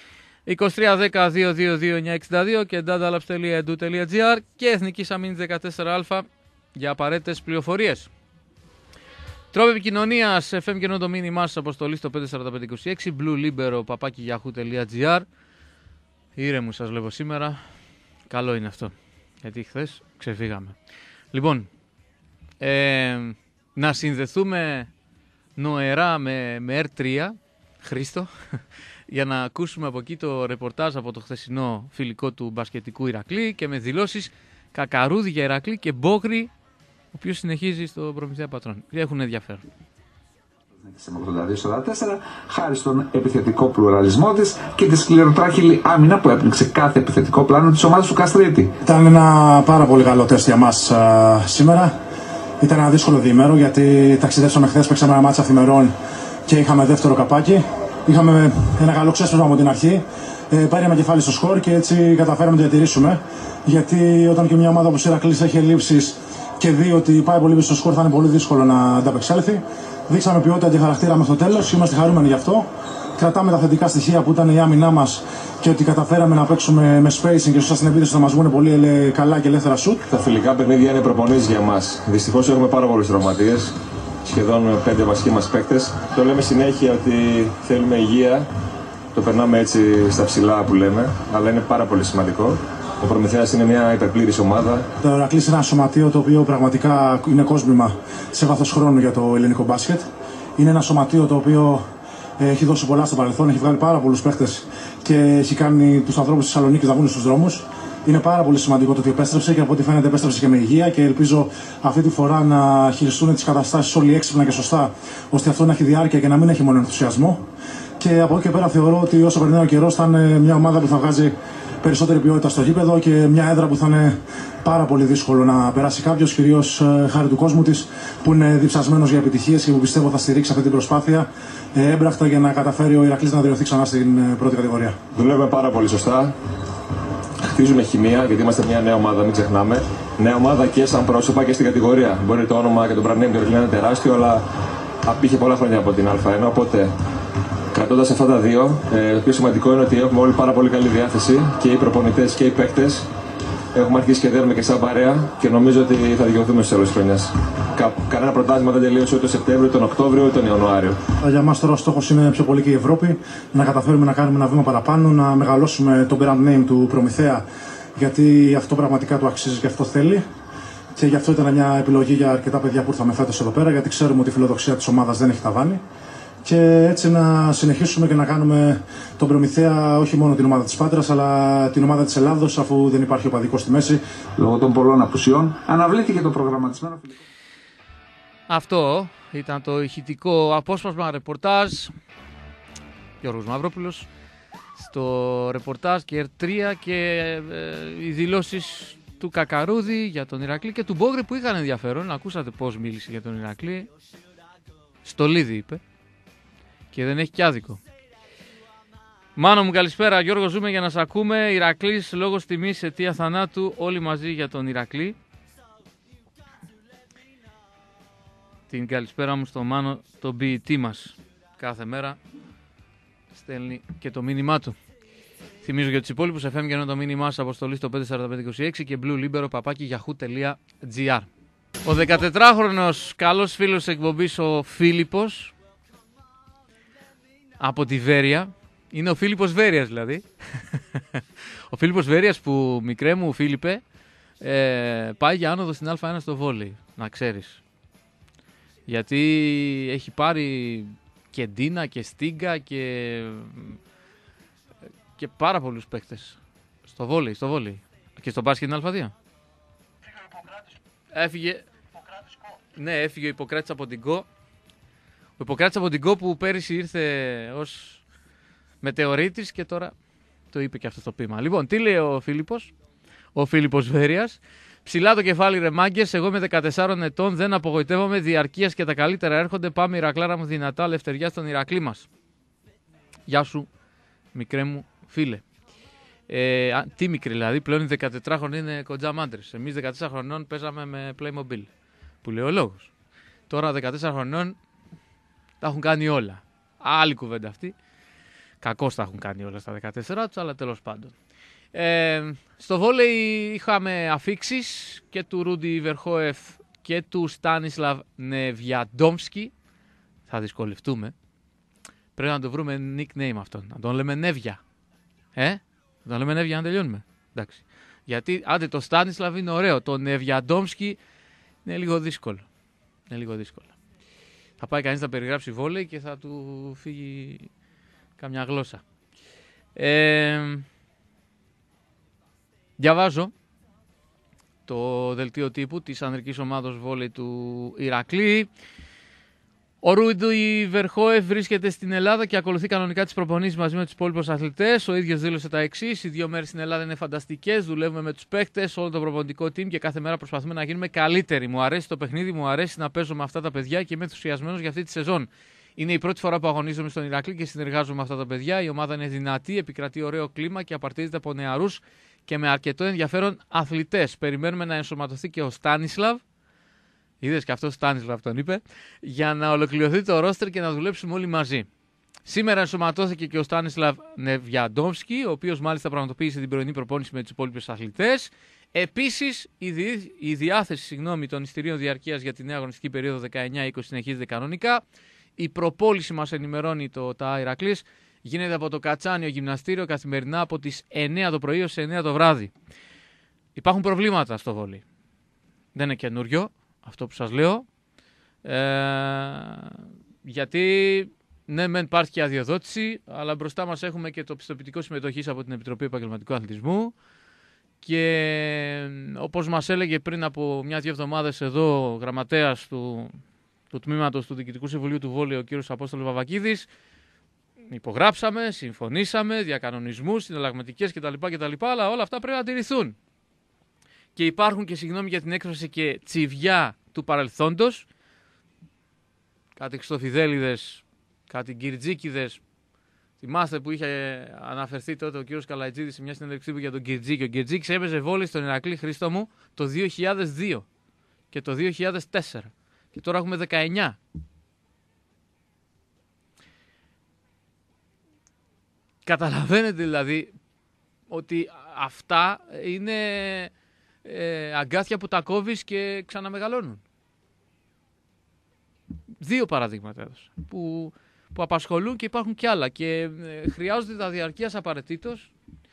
2310-222-962 και datalabs.edu.gr και Εθνικής Αμήνης 14α για απαραίτητες πληροφορίες. Τρόποι επικοινωνίας, FM και το μήνυμά σας, αποστολή στο 54526, bluelibero@yahoo.gr. Ήρεμου σας βλέπω σήμερα. Καλό είναι αυτό, γιατί χθες ξεφύγαμε. Λοιπόν, να συνδεθούμε νοερά με R3, Χρήστο, για να ακούσουμε από εκεί το ρεπορτάζ από το χθεσινό φιλικό του μπασκετικού Ηρακλή και με δηλώσεις Κακαρούδη για Ηρακλή και Μπόκρη, ο οποίος συνεχίζει στο Προμηθέα Πατρών. Έχουν ενδιαφέρον. 82-44, χάρη στον επιθετικό πλουραλισμό της και τη σκληροτράχηλη άμυνα που έπνιξε κάθε επιθετικό πλάνο της ομάδας του Καστρίτη. Ήταν ένα πάρα πολύ καλό τεστ για μας σήμερα. Ήταν ένα δύσκολο διήμερο γιατί ταξιδέψαμε χθες, παίξαμε ένα μάτσα αυθημερών και είχαμε δεύτερο καπάκι. Είχαμε ένα καλό ξέσπασμα από την αρχή. Πάραμε κεφάλι στο σκορ και έτσι καταφέραμε να διατηρήσουμε. Γιατί όταν και μια ομάδα όπως η Ηρακλής έχει ελλείψεις και δει ότι πάει πολύ πίσω στο σκορ, θα είναι πολύ δύσκολο να ανταπεξέλθει. Δείξαμε ποιότητα και χαρακτήρα μέχρι το τέλος. Είμαστε χαρούμενοι γι' αυτό. Κρατάμε τα θετικά στοιχεία που ήταν η άμυνά μας και ότι καταφέραμε να παίξουμε με spacing και σωστά στην επίθεση να μας βγουν πολύ καλά και ελεύθερα shoot. Τα φιλικά παιχνίδια είναι προπονήσεις για μας. Δυστυχώς έχουμε πάρα πολλούς τραυματίες. Σχεδόν 5 βασικοί μας παίκτες. Το λέμε συνέχεια ότι θέλουμε υγεία. Το περνάμε έτσι στα ψηλά που λέμε, αλλά είναι πάρα πολύ σημαντικό. Ο Προμηθέας είναι μια υπερπλήρης ομάδα. Το Ηρακλής είναι ένα σωματείο το οποίο πραγματικά είναι κόσμημα σε βάθος χρόνου για το ελληνικό μπάσκετ. Είναι ένα σωματείο το οποίο έχει δώσει πολλά στο παρελθόν, έχει βγάλει πάρα πολλούς παίκτες και έχει κάνει τους ανθρώπους της Θεσσαλονίκης να βγουν στους δρόμους. Είναι πάρα πολύ σημαντικό το ότι επέστρεψε και από ό,τι φαίνεται επέστρεψε και με υγεία και ελπίζω αυτή τη φορά να χειριστούν τις καταστάσεις όλοι έξυπνα και σωστά, ώστε αυτό να έχει διάρκεια και να μην έχει μόνο ενθουσιασμό. Και από εκεί και πέρα θεωρώ ότι όσο περνάει ο καιρός θα είναι μια ομάδα που θα βγάζει περισσότερη ποιότητα στο γήπεδο και μια έδρα που θα είναι πάρα πολύ δύσκολο να περάσει κάποιος, κυρίως χάρη του κόσμου της που είναι διψασμένος για επιτυχίες και που πιστεύω θα στηρίξει αυτή την προσπάθεια έμπρακτα για να καταφέρει ο Ηρακλής να διορθεί ξανά στην πρώτη κατηγορία. Δουλεύουμε πάρα πολύ σωστά. Χτίζουμε χημεία γιατί είμαστε μια νέα ομάδα, μην ξεχνάμε. Νέα ομάδα και σαν πρόσωπα και στην κατηγορία. Μπορεί το όνομα και το brand name του Ηρακλή να είναι τεράστιο, αλλά απήχε πολλά χρόνια από την Α1. Οπότε, κρατώντας αυτά τα δύο, το πιο σημαντικό είναι ότι έχουμε όλοι πάρα πολύ καλή διάθεση και οι προπονητές και οι παίκτες. Έχουμε αρχίσει και δέρουμε και σαν παρέα και νομίζω ότι θα δικαιωθούμε στο τέλος της χρονιάς. Κανένα πρωτάθλημα δεν τελείωσε ούτε τον Σεπτέμβριο, τον Οκτώβριο ούτε τον Ιανουάριο. Για μας τώρα ο στόχος είναι πιο πολύ και η Ευρώπη. Να καταφέρουμε να κάνουμε ένα βήμα παραπάνω, να μεγαλώσουμε το brand name του Προμηθέα. Γιατί αυτό πραγματικά το αξίζει και αυτό θέλει. Και γι' αυτό ήταν μια επιλογή για αρκετά παιδιά που ήρθαμε φέτος εδώ πέρα, γιατί ξέρουμε ότι η φιλοδοξία της ομάδας δεν έχει ταβάνι. Και έτσι να συνεχίσουμε και να κάνουμε τον Προμηθέα όχι μόνο την ομάδα της Πάτρας, αλλά την ομάδα της Ελλάδος, αφού δεν υπάρχει οπαδικός στη μέση. Λόγω των πολλών απουσιών, αναβλήθηκε το προγραμματισμένο φιλικό. Αυτό ήταν το ηχητικό απόσπασμα ρεπορτάζ. Γιώργος Μαυρόπουλος στο ρεπορτάζ και R3 και οι δηλώσεις του Κακαρούδη για τον Ηρακλή και του Μπόγκρη που είχαν ενδιαφέρον. Ακούσατε πώς μίλησε για τον Ηρακλή. Στολίδι είπε. Και δεν έχει κι άδικο. Μάνο μου καλησπέρα, Γιώργο, ζούμε για να σε ακούμε. Ηρακλής λόγος τιμής, αιτία θανάτου, όλοι μαζί για τον Ηρακλή. Την καλησπέρα μου στο Μάνο, τον ποιητή μας. Κάθε μέρα στέλνει και το μήνυμά του. Θυμίζω για τους υπόλοιπους, FM και το μήνυμά σας αποστολή στο 54526 και bluelibero@yahoo.gr. Ο 14χρονος καλός φίλος της εκπομπής, ο Φίλιππος, από τη Βέρεια. Είναι ο Φίλιππος Βέρειας δηλαδή. Ο Φίλιππος Βέρειας που, μικρέ μου Φίλιππε, πάει για άνοδο στην Α1 στο βόλεϊ, να ξέρεις. Γιατί έχει πάρει και Ντίνα και Στίγκα και πάρα πολλούς παίκτες στο βόλεϊ. Και στο μπάσκετ στην Α2. Έφυγε ο Ιπποκράτης από την ΚΟ. Ο Ιπποκράτης από την ΚΟ που πέρυσι ήρθε ως μετεωρίτης και τώρα το είπε και αυτό το ποίημα. Λοιπόν, τι λέει ο Φίλιππος Βέρειας. Ψηλά το κεφάλι ρε μάγκες, εγώ είμαι 14 ετών, δεν απογοητεύομαι, διαρκείας και τα καλύτερα έρχονται, πάμε Ηρακλάρα μου δυνατά, ελευθεριά στον Ηρακλή μας. Γεια σου μικρέ μου φίλε. Τι μικρή δηλαδή, πλέον οι 14χρονοι είναι κοντζάμ άντρες. Εμείς 14 χρονών παίζαμε με Playmobil. Που λέει ο λόγος. Τώρα 14 χρονών τα έχουν κάνει όλα. Άλλη κουβέντα αυτή. Κακώς τα έχουν κάνει όλα στα 14 τους, αλλά τέλος πάντων. Στο βόλεϊ είχαμε αφίξεις και του Ρούντι Βερχόεφ και του Στάνισλαβ Νεβιαντόμσκι. Θα δυσκολευτούμε. Πρέπει να το βρούμε nickname αυτόν. Να τον λέμε Νεύια. Να τον λέμε Νεύια να τελειώνουμε. Εντάξει. Γιατί άντε το Στάνισλαβ είναι ωραίο. Το Νεβιαντόμσκι είναι λίγο δύσκολο. Θα πάει κανείς να περιγράψει βόλεϊ και θα του φύγει καμιά γλώσσα. Διαβάζω το δελτίο τύπου της ανδρικής ομάδος βόλεϊ του Ηρακλή. Ο Ρούντι Βερχόεφ βρίσκεται στην Ελλάδα και ακολουθεί κανονικά τις προπονήσεις μαζί με τους υπόλοιπους αθλητές. Ο ίδιος δήλωσε τα εξής: οι 2 μέρες στην Ελλάδα είναι φανταστικές. Δουλεύουμε με τους παίκτες, όλο το προπονητικό team και κάθε μέρα προσπαθούμε να γίνουμε καλύτεροι. Μου αρέσει το παιχνίδι, μου αρέσει να παίζω με αυτά τα παιδιά και είμαι ενθουσιασμένος για αυτή τη σεζόν. Είναι η πρώτη φορά που αγωνίζομαι στον Ηρακλή και συνεργάζομαι με αυτά τα παιδιά. Η ομάδα είναι δυνατή, επικρατεί ωραίο κλίμα και απαρτίζεται από νεαρούς και με αρκετό ενδιαφέρον αθλητές. Περιμένουμε να ενσωματωθεί και ο Στάνισλαβ. Είδες και αυτό Στάνισλαβ τον είπε, για να ολοκληρωθεί το ρόστερ και να δουλέψουμε όλοι μαζί. Σήμερα ενσωματώθηκε και ο Στάνισλαβ Νεβιαντόμσκι, ο οποίος μάλιστα πραγματοποίησε την πρωινή προπόνηση με τους υπόλοιπους αθλητές. Επίσης, η διάθεση των εισιτηρίων διαρκείας για τη νέα αγωνιστική περίοδο 19-20 συνεχίζεται κανονικά. Η προπόληση, μας ενημερώνει το ΤΑ Ηρακλής, γίνεται από το Κατσάνιο Γυμναστήριο καθημερινά από τις 9 το πρωί ως 9 το βράδυ. Υπάρχουν προβλήματα στο βόλεϊ. Δεν είναι καινούριο αυτό που σας λέω. Γιατί ναι, μεν υπάρχει και αδειοδότηση, αλλά μπροστά μας έχουμε και το πιστοποιητικό συμμετοχής από την Επιτροπή Επαγγελματικού Αθλητισμού. Και όπως μας έλεγε πριν από 1-2 εβδομάδες εδώ ο γραμματέας του τμήματος του Διοικητικού Συμβουλίου του Βόλεϊ, ο κύριος Απόστολος Βαβακίδης, υπογράψαμε, συμφωνήσαμε, διακανονισμούς, συναλλαγματικές κτλ. Αλλά όλα αυτά πρέπει να τηρηθούν. Και υπάρχουν και, συγγνώμη για την έκφραση, και τσιβιά του παρελθόντος. Κάτι Χριστοφιδέλιδες, κάτι Γκυρτζίκιδες. Θυμάστε που είχε αναφερθεί τότε ο κύριος Καλαϊτζίδης σε μια συνέντευξή του για τον Γκυρτζίκη. Ο Γκυρτζίκης έπαιζε βόλεϊ στον Ηρακλή, Χρήστο μου, το 2002 και το 2004. Και τώρα έχουμε 19. Καταλαβαίνετε δηλαδή ότι αυτά είναι αγκάθια που τα κόβεις και ξαναμεγαλώνουν. 2 παραδείγματα έδωσα που απασχολούν και υπάρχουν κι άλλα και χρειάζονται τα διαρκείας απαραίτητος,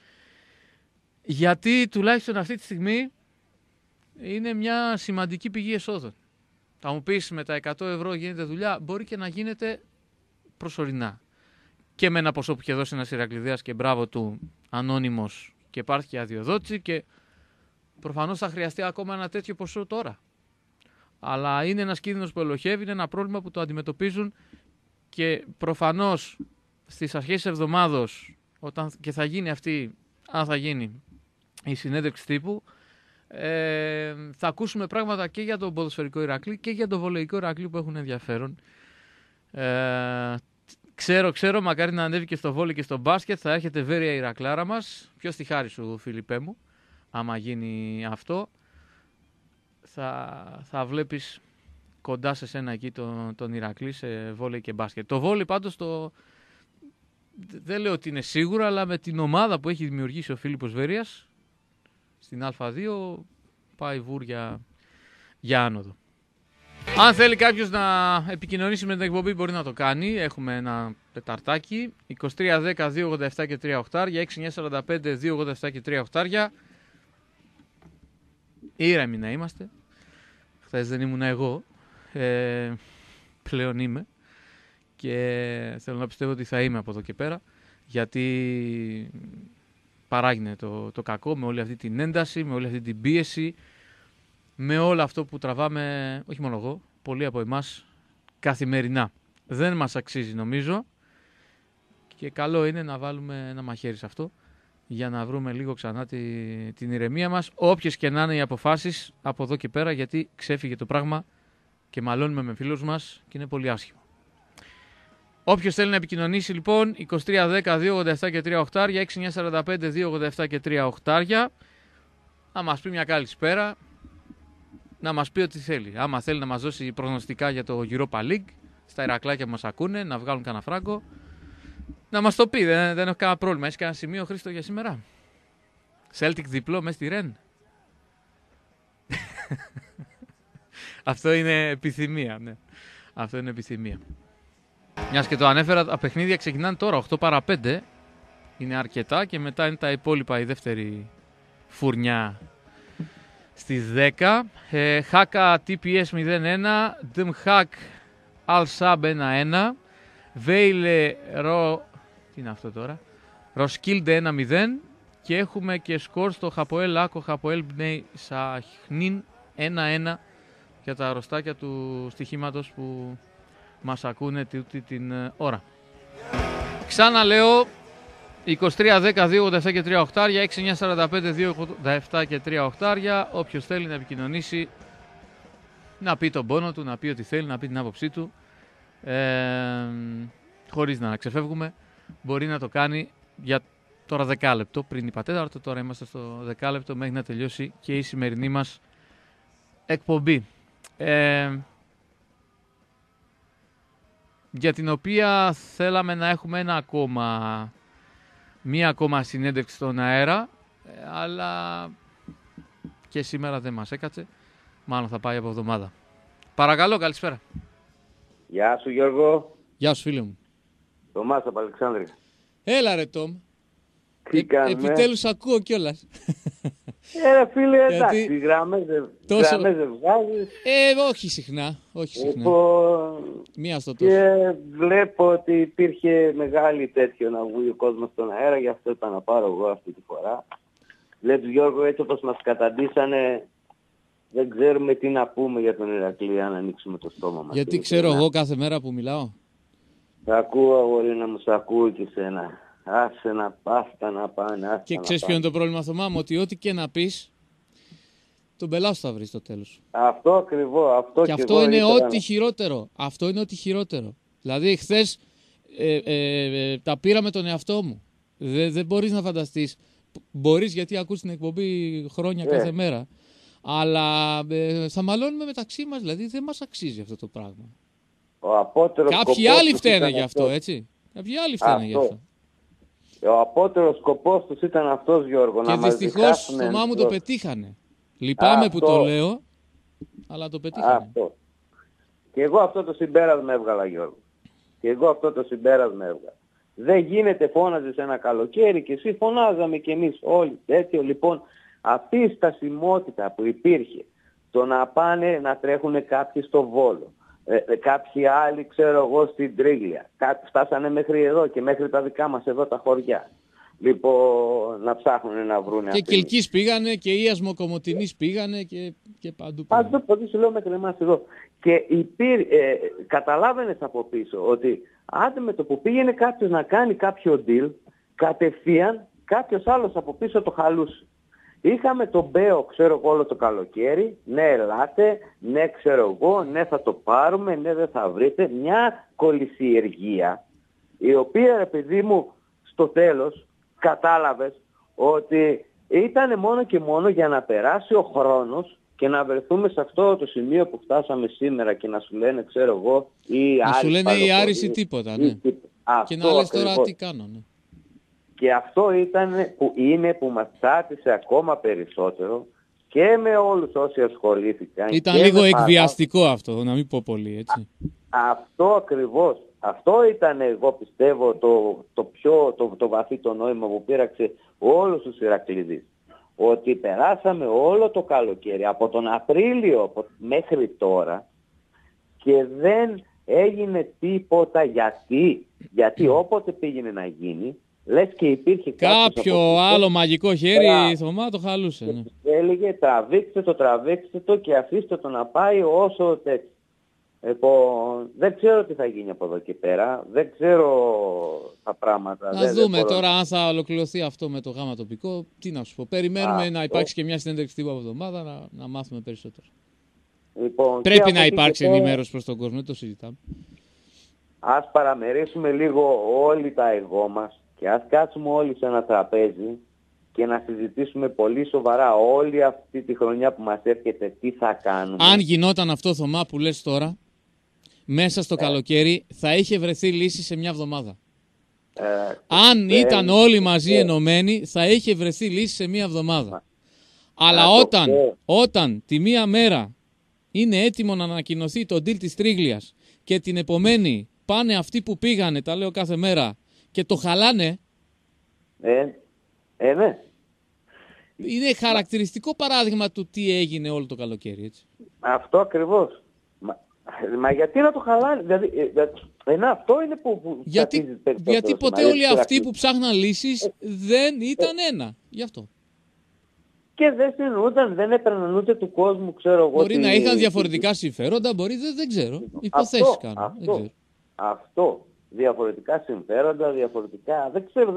γιατί τουλάχιστον αυτή τη στιγμή είναι μια σημαντική πηγή εσόδων. Θα μου πεις, με τα 100 ευρώ γίνεται δουλειά? Μπορεί και να γίνεται προσωρινά. Και με ένα ποσό που είχε δώσει ένας Ηρακλειδέας και μπράβο του, ανώνυμος, και υπάρχει και αδειοδότηση, και προφανώς θα χρειαστεί ακόμα ένα τέτοιο ποσό τώρα. Αλλά είναι ένας κίνδυνος που ελοχεύει, είναι ένα πρόβλημα που το αντιμετωπίζουν και προφανώς στις αρχές της εβδομάδος, όταν και θα γίνει αυτή, αν θα γίνει, η συνέντευξη τύπου, θα ακούσουμε πράγματα και για τον ποδοσφαιρικό Ηρακλή και για το βολεϊκό Ηρακλή που έχουν ενδιαφέρον. Ξέρω, μακάρι να ανέβει και στο βόλεϊ και στο μπάσκετ. Θα έρχεται βέρεια η Ηρακλάρα μας. Ποιος τη χάρη σου, Φιλιππέ μου, άμα γίνει αυτό. Θα βλέπεις κοντά σε σένα εκεί τον Ηρακλή σε βόλεϊ και μπάσκετ. Το βόλεϊ πάντως δεν λέω ότι είναι σίγουρο, αλλά με την ομάδα που έχει δημιουργήσει ο Φίλιππος Βέρειας στην Α2 πάει βούρια για άνοδο. Αν θέλει κάποιος να επικοινωνήσει με την εκπομπή μπορεί να το κάνει. Έχουμε ένα τεταρτάκι 2310-287 και 3 οχτάρια, 6945-287 και 3 οχτάρια. Ήρεμοι να είμαστε. Χθες δεν ήμουν εγώ, πλέον είμαι και θέλω να πιστεύω ότι θα είμαι από εδώ και πέρα, γιατί παράγει το κακό με όλη αυτή την ένταση, με όλη αυτή την πίεση, με όλο αυτό που τραβάμε, όχι μόνο εγώ, πολλοί από εμάς καθημερινά. Δεν μας αξίζει νομίζω και καλό είναι να βάλουμε ένα μαχαίρι σε αυτό για να βρούμε λίγο ξανά την ηρεμία μας, όποιες και να είναι οι αποφάσεις από εδώ και πέρα, γιατί ξέφυγε το πράγμα και μαλώνουμε με φίλους μας και είναι πολύ άσχημο. Όποιος θέλει να επικοινωνήσει λοιπόν, 2310-287 και 3 οχτάρια, 6945-287 και 3 οχτάρια, να μας πει μια καλησπέρα, να μας πει ό,τι θέλει. Άμα θέλει να μας δώσει προγνωστικά για το Europa League, στα Ηρακλάκια που μας ακούνε, να βγάλουν κανένα φράγκο, να μας το πει, δεν έχω κανένα πρόβλημα. Έχεις κανένα σημείο, Χρήστο, για σήμερα? Celtic διπλό μέσα στη Ρεν. Αυτό είναι επιθυμία, ναι. Αυτό είναι επιθυμία. Μιας και το ανέφερα, τα παιχνίδια ξεκινάνε τώρα, 8 παρά 5. Είναι αρκετά και μετά είναι τα υπόλοιπα, η δεύτερη φουρνιά στις 10. Χάκα TPS 0-1, Δημχάκ Al-Sab 1-1, Βέιλε τι είναι αυτό τώρα, Ροσκίλντε 1-0 και έχουμε και σκορ στο Χαποέλ Άκο, Χαποέλ Μπνέι Σαχνίν 1-1 για τα αρρωστάκια του στοιχήματος που μας ακούνε τούτη την ώρα. Ξαναλέω, 2310-287 και 3 οχτάρια, 6945-287 και 3 οχτάρια. Όποιος θέλει να επικοινωνήσει, να πει τον πόνο του, να πει ό,τι θέλει, να πει την άποψή του, χωρίς να ξεφεύγουμε, μπορεί να το κάνει για τώρα 10 λεπτό. Πριν είπα τέταρτο, τώρα είμαστε στο 10 λεπτό μέχρι να τελειώσει και η σημερινή μας εκπομπή. Για την οποία θέλαμε να έχουμε μία ακόμα συνέντευξη στον αέρα, αλλά και σήμερα δεν μας έκατσε. Μάλλον θα πάει από εβδομάδα. Παρακαλώ, καλησπέρα. Γεια σου, Γιώργο. Γεια σου, φίλε μου. Τομάς από Αλεξάνδρεια. Έλα ρε Τόμ. Τι κάνουμε? Επιτέλους ακούω κιόλας. Ρε φίλε, εντάξει, γραμμές δεν βγάζεις. Όχι συχνά. Μία στο τόσο. Και βλέπω ότι υπήρχε μεγάλη τέτοιο να βγει ο κόσμος στον αέρα, γι' αυτό είπα να πάρω εγώ αυτή τη φορά. Βλέπεις, Γιώργο, έτσι όπως μας καταντήσανε, δεν ξέρουμε τι να πούμε για τον Ηρακλή αν ανοίξουμε το στόμα μας. Γιατί ξέρω εγώ κάθε μέρα που μιλάω. Σ' ακούω, αγόρι, να μου σ' ακούω και σένα. Άσε να πάστα να πάνε. Και ξέρεις ποιο είναι το πρόβλημα, Θωμά μου, ότι ό,τι και να πεις, τον πελάς θα βρει στο τέλος. Αυτό ακριβώς. Και αυτό είναι ό,τι χειρότερο. Αυτό είναι ό,τι χειρότερο. Δηλαδή, χθες τα πήρα με τον εαυτό μου. Δεν μπορείς να φανταστείς. Μπορείς, γιατί ακούς την εκπομπή χρόνια κάθε μέρα. Αλλά θα μαλώνουμε μεταξύ μας. Δηλαδή, δεν μας αξίζει αυτό το πράγμα. Κάποιοι άλλοι φταίνε γι' αυτό, έτσι. Κάποιοι άλλοι φταίνε γι' αυτό. Ο απότερος σκοπός τους ήταν αυτός, Γιώργο, και δυστυχώς στο μάμου το πετύχανε. Λυπάμαι που το λέω, αλλά το πετύχανε. Αυτό. Και εγώ αυτό το συμπέρασμα έβγαλα, Γιώργο. Δεν γίνεται, φώναζες ένα καλοκαίρι και εσύ, φωνάζαμε κι εμείς όλοι τέτοιο. Λοιπόν, αυτή η στασιμότητα που υπήρχε, το να πάνε να τρέχουν κάποιοι στο Βόλο, κάποιοι άλλοι, ξέρω εγώ, στην Τρίγλια. Φτάσανε μέχρι εδώ και μέχρι τα δικά μας εδώ τα χωριά. Λοιπόν, να ψάχνουν να βρούνε. Και Κιλκής πήγανε και οι Ασμοκομωτινείς πήγανε και παντού πήγανε. Παντού σου λέω μέχρι εμάς εδώ. Και καταλάβαινες από πίσω ότι άντε με το που πήγαινε κάποιος να κάνει κάποιο deal, κατευθείαν κάποιος άλλος από πίσω το χαλούσε. Είχαμε τον Μπέο, ξέρω εγώ, όλο το καλοκαίρι, ναι ελάτε, ναι ξέρω εγώ, ναι θα το πάρουμε, ναι δεν θα βρείτε. Μια κολυσιεργία, η οποία, ρε παιδί μου, στο τέλος κατάλαβες ότι ήταν μόνο και μόνο για να περάσει ο χρόνος και να βρεθούμε σε αυτό το σημείο που φτάσαμε σήμερα και να σου λένε, ξέρω εγώ, ή να σου λένε οι Άρης ή τίποτα, ναι. Και να λες τώρα τι κάνω, ναι. Και αυτό που μας τσάτισε ακόμα περισσότερο και με όλους όσοι ασχολήθηκαν. Ήταν λίγο εκβιαστικό αυτό, να μην πω πολύ, έτσι. Αυτό ακριβώς. Αυτό ήταν, εγώ πιστεύω, το βαθύ το νόημα που πήραξε όλους τους Ηρακλήδες. Ότι περάσαμε όλο το καλοκαίρι, από τον Απρίλιο μέχρι τώρα, και δεν έγινε τίποτα. Γιατί όποτε πήγαινε να γίνει, λες και υπήρχε κάποιο άλλο μαγικό χέρι, Θωμά, το χαλούσε. Ναι. Έλεγε τραβήξτε το και αφήστε το να πάει όσο τέτοιο. Δεν ξέρω τι θα γίνει από εδώ και πέρα. Δεν ξέρω τα πράγματα. Να δούμε τώρα αν θα ολοκληρωθεί αυτό με το γάμα τοπικό. Τι να σου πω. Περιμένουμε να υπάρξει και μια συνέντευξη τύπου από εβδομάδα να μάθουμε περισσότερο. Πρέπει να υπάρξει ενημέρωση προς τον κόσμο. Δεν το συζητάμε. ας παραμερίσουμε λίγο όλοι τα εγώ μας και ας κάτσουμε όλοι σε ένα τραπέζι και να συζητήσουμε πολύ σοβαρά όλη αυτή τη χρονιά που μας έρχεται τι θα κάνουμε. Αν γινόταν αυτό, Θωμά, που λες τώρα, μέσα στο καλοκαίρι θα είχε βρεθεί λύση σε μια εβδομάδα. Αν ήταν όλοι μαζί ενωμένοι, θα είχε βρεθεί λύση σε μια εβδομάδα. Αλλά όταν τη μία μέρα είναι έτοιμο να ανακοινωθεί το deal της Τρίγλιας και την επομένη πάνε αυτοί που πήγανε, τα λέω κάθε μέρα, και το χαλάνε. Ναι. Είναι χαρακτηριστικό παράδειγμα του τι έγινε όλο το καλοκαίρι, έτσι. Αυτό ακριβώς. Μα γιατί να το χαλάνε, δηλαδή αυτό είναι που γιατί ποτέ όλοι αυτοί που ψάχναν λύσεις δεν ήταν ένα, γι' αυτό. Και δεν συνεννοούνταν, δεν έπαιρναν ούτε του κόσμου, ξέρω εγώ. Μπορεί να είχαν διαφορετικά συμφέροντα, μπορεί, δεν ξέρω. Υποθέσεις κάνω. Αυτό. Διαφορετικά συμφέροντα, διαφορετικά. Δεν ξέρω,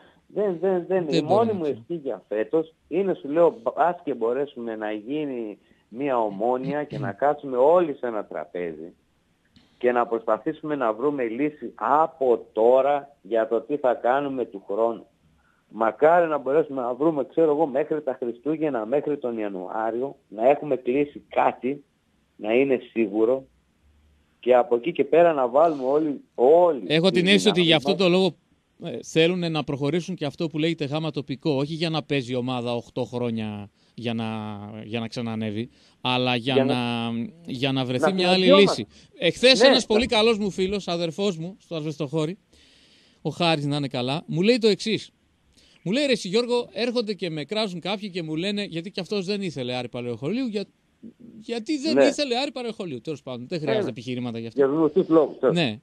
η μόνη μου ευχή για φέτος είναι, σου λέω, ας και μπορέσουμε να γίνει μια ομόνοια και να κάτσουμε όλοι σε ένα τραπέζι και να προσπαθήσουμε να βρούμε λύση από τώρα για το τι θα κάνουμε του χρόνου. Μακάρι να μπορέσουμε να βρούμε, ξέρω εγώ, μέχρι τα Χριστούγεννα, μέχρι τον Ιανουάριο, να έχουμε κλείσει κάτι, να είναι σίγουρο, και από εκεί και πέρα να βάλουμε όλοι. Έχω την αίσθηση ότι γι' αυτό το λόγο θέλουν να προχωρήσουν και αυτό που λέγεται γάμα τοπικό, όχι για να παίζει η ομάδα 8 χρόνια για να ξανανεύει, αλλά για να βρεθεί μια άλλη λύση. Εχθές ένας πολύ καλός μου φίλος, αδερφός μου, στο Ασβεστοχώρι, ο Χάρης να είναι καλά, μου λέει το εξής. Μου λέει, ρε εσύ Γιώργο, έρχονται και με κράζουν κάποιοι και μου λένε, γιατί και αυτός δεν ήθελε Άρη Παλαιοχολίου, γιατί δεν ήθελε Άρη Παλαιοχολίου. Τέλος πάντων, δεν χρειάζεται επιχειρήματα γι' αυτό. Για δημοσίους λόγους. Ναι.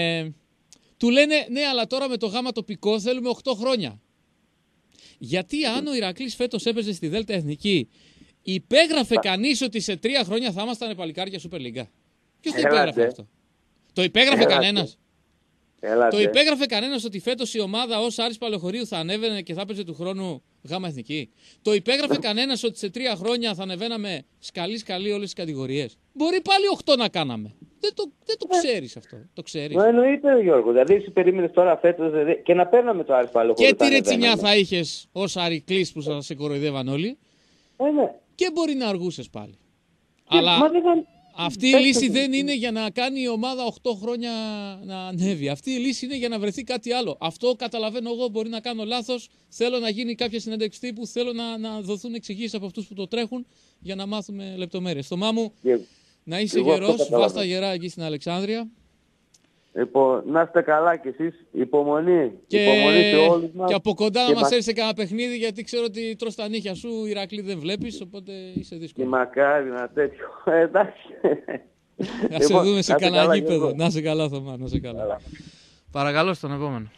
Του λένε, ναι, αλλά τώρα με το γάμα τοπικό θέλουμε 8 χρόνια. Γιατί αν ο Ηρακλής φέτος έπαιζε στη Δέλτα Εθνική, υπέγραφε κανείς ότι σε 3 χρόνια θα ήμασταν παλικάρια Super League? Ποιος το υπέγραφε αυτό? Το υπέγραφε κανένας? Το υπέγραφε κανένας ότι φέτος η ομάδα ως Άρης Παλαιοχωρίου θα ανέβαινε και θα έπαιζε του χρόνου γάμα εθνική? Το υπέγραφε κανένας ότι σε 3 χρόνια θα ανεβαίναμε σκαλί όλες τις κατηγορίες? Μπορεί πάλι 8 να κάναμε. Δεν το ξέρεις αυτό. Το ξέρεις. Εννοείται, Γιώργο. Δηλαδή εσύ περίμενες τώρα φέτος και να παίρναμε το Άρης Παλαιοχωρίου. Και τι ρετσινιά θα είχες ως Αρικλής που σας σε κοροϊδεύαν όλοι. Ναι. Και μπορεί να αργούσες πάλι. Αλλά αυτή η λύση δεν είναι για να κάνει η ομάδα 8 χρόνια να ανέβει. Αυτή η λύση είναι για να βρεθεί κάτι άλλο. Αυτό καταλαβαίνω εγώ, μπορεί να κάνω λάθος. Θέλω να γίνει κάποια συνέντευξη τύπου. Θέλω να δοθούν εξηγήσεις από αυτούς που το τρέχουν για να μάθουμε λεπτομέρειες. Θωμά μου, να είσαι γερός, βάστα γερά εκεί στην Αλεξάνδρεια. Να είστε καλά κι εσείς. Υπομονή σε όλους μας. Και από κοντά να μας έρθει σε κανένα παιχνίδι, γιατί ξέρω ότι τρως τα νύχια σου, Ηρακλή δεν βλέπεις, οπότε είσαι δύσκολο. Μακάρι να τέτοιο. Εντάξει. Να σε δούμε σε κανένα γήπεδο. Να είσαι καλά, Θωμά, να είσαι καλά. Παρακαλώ στον επόμενο.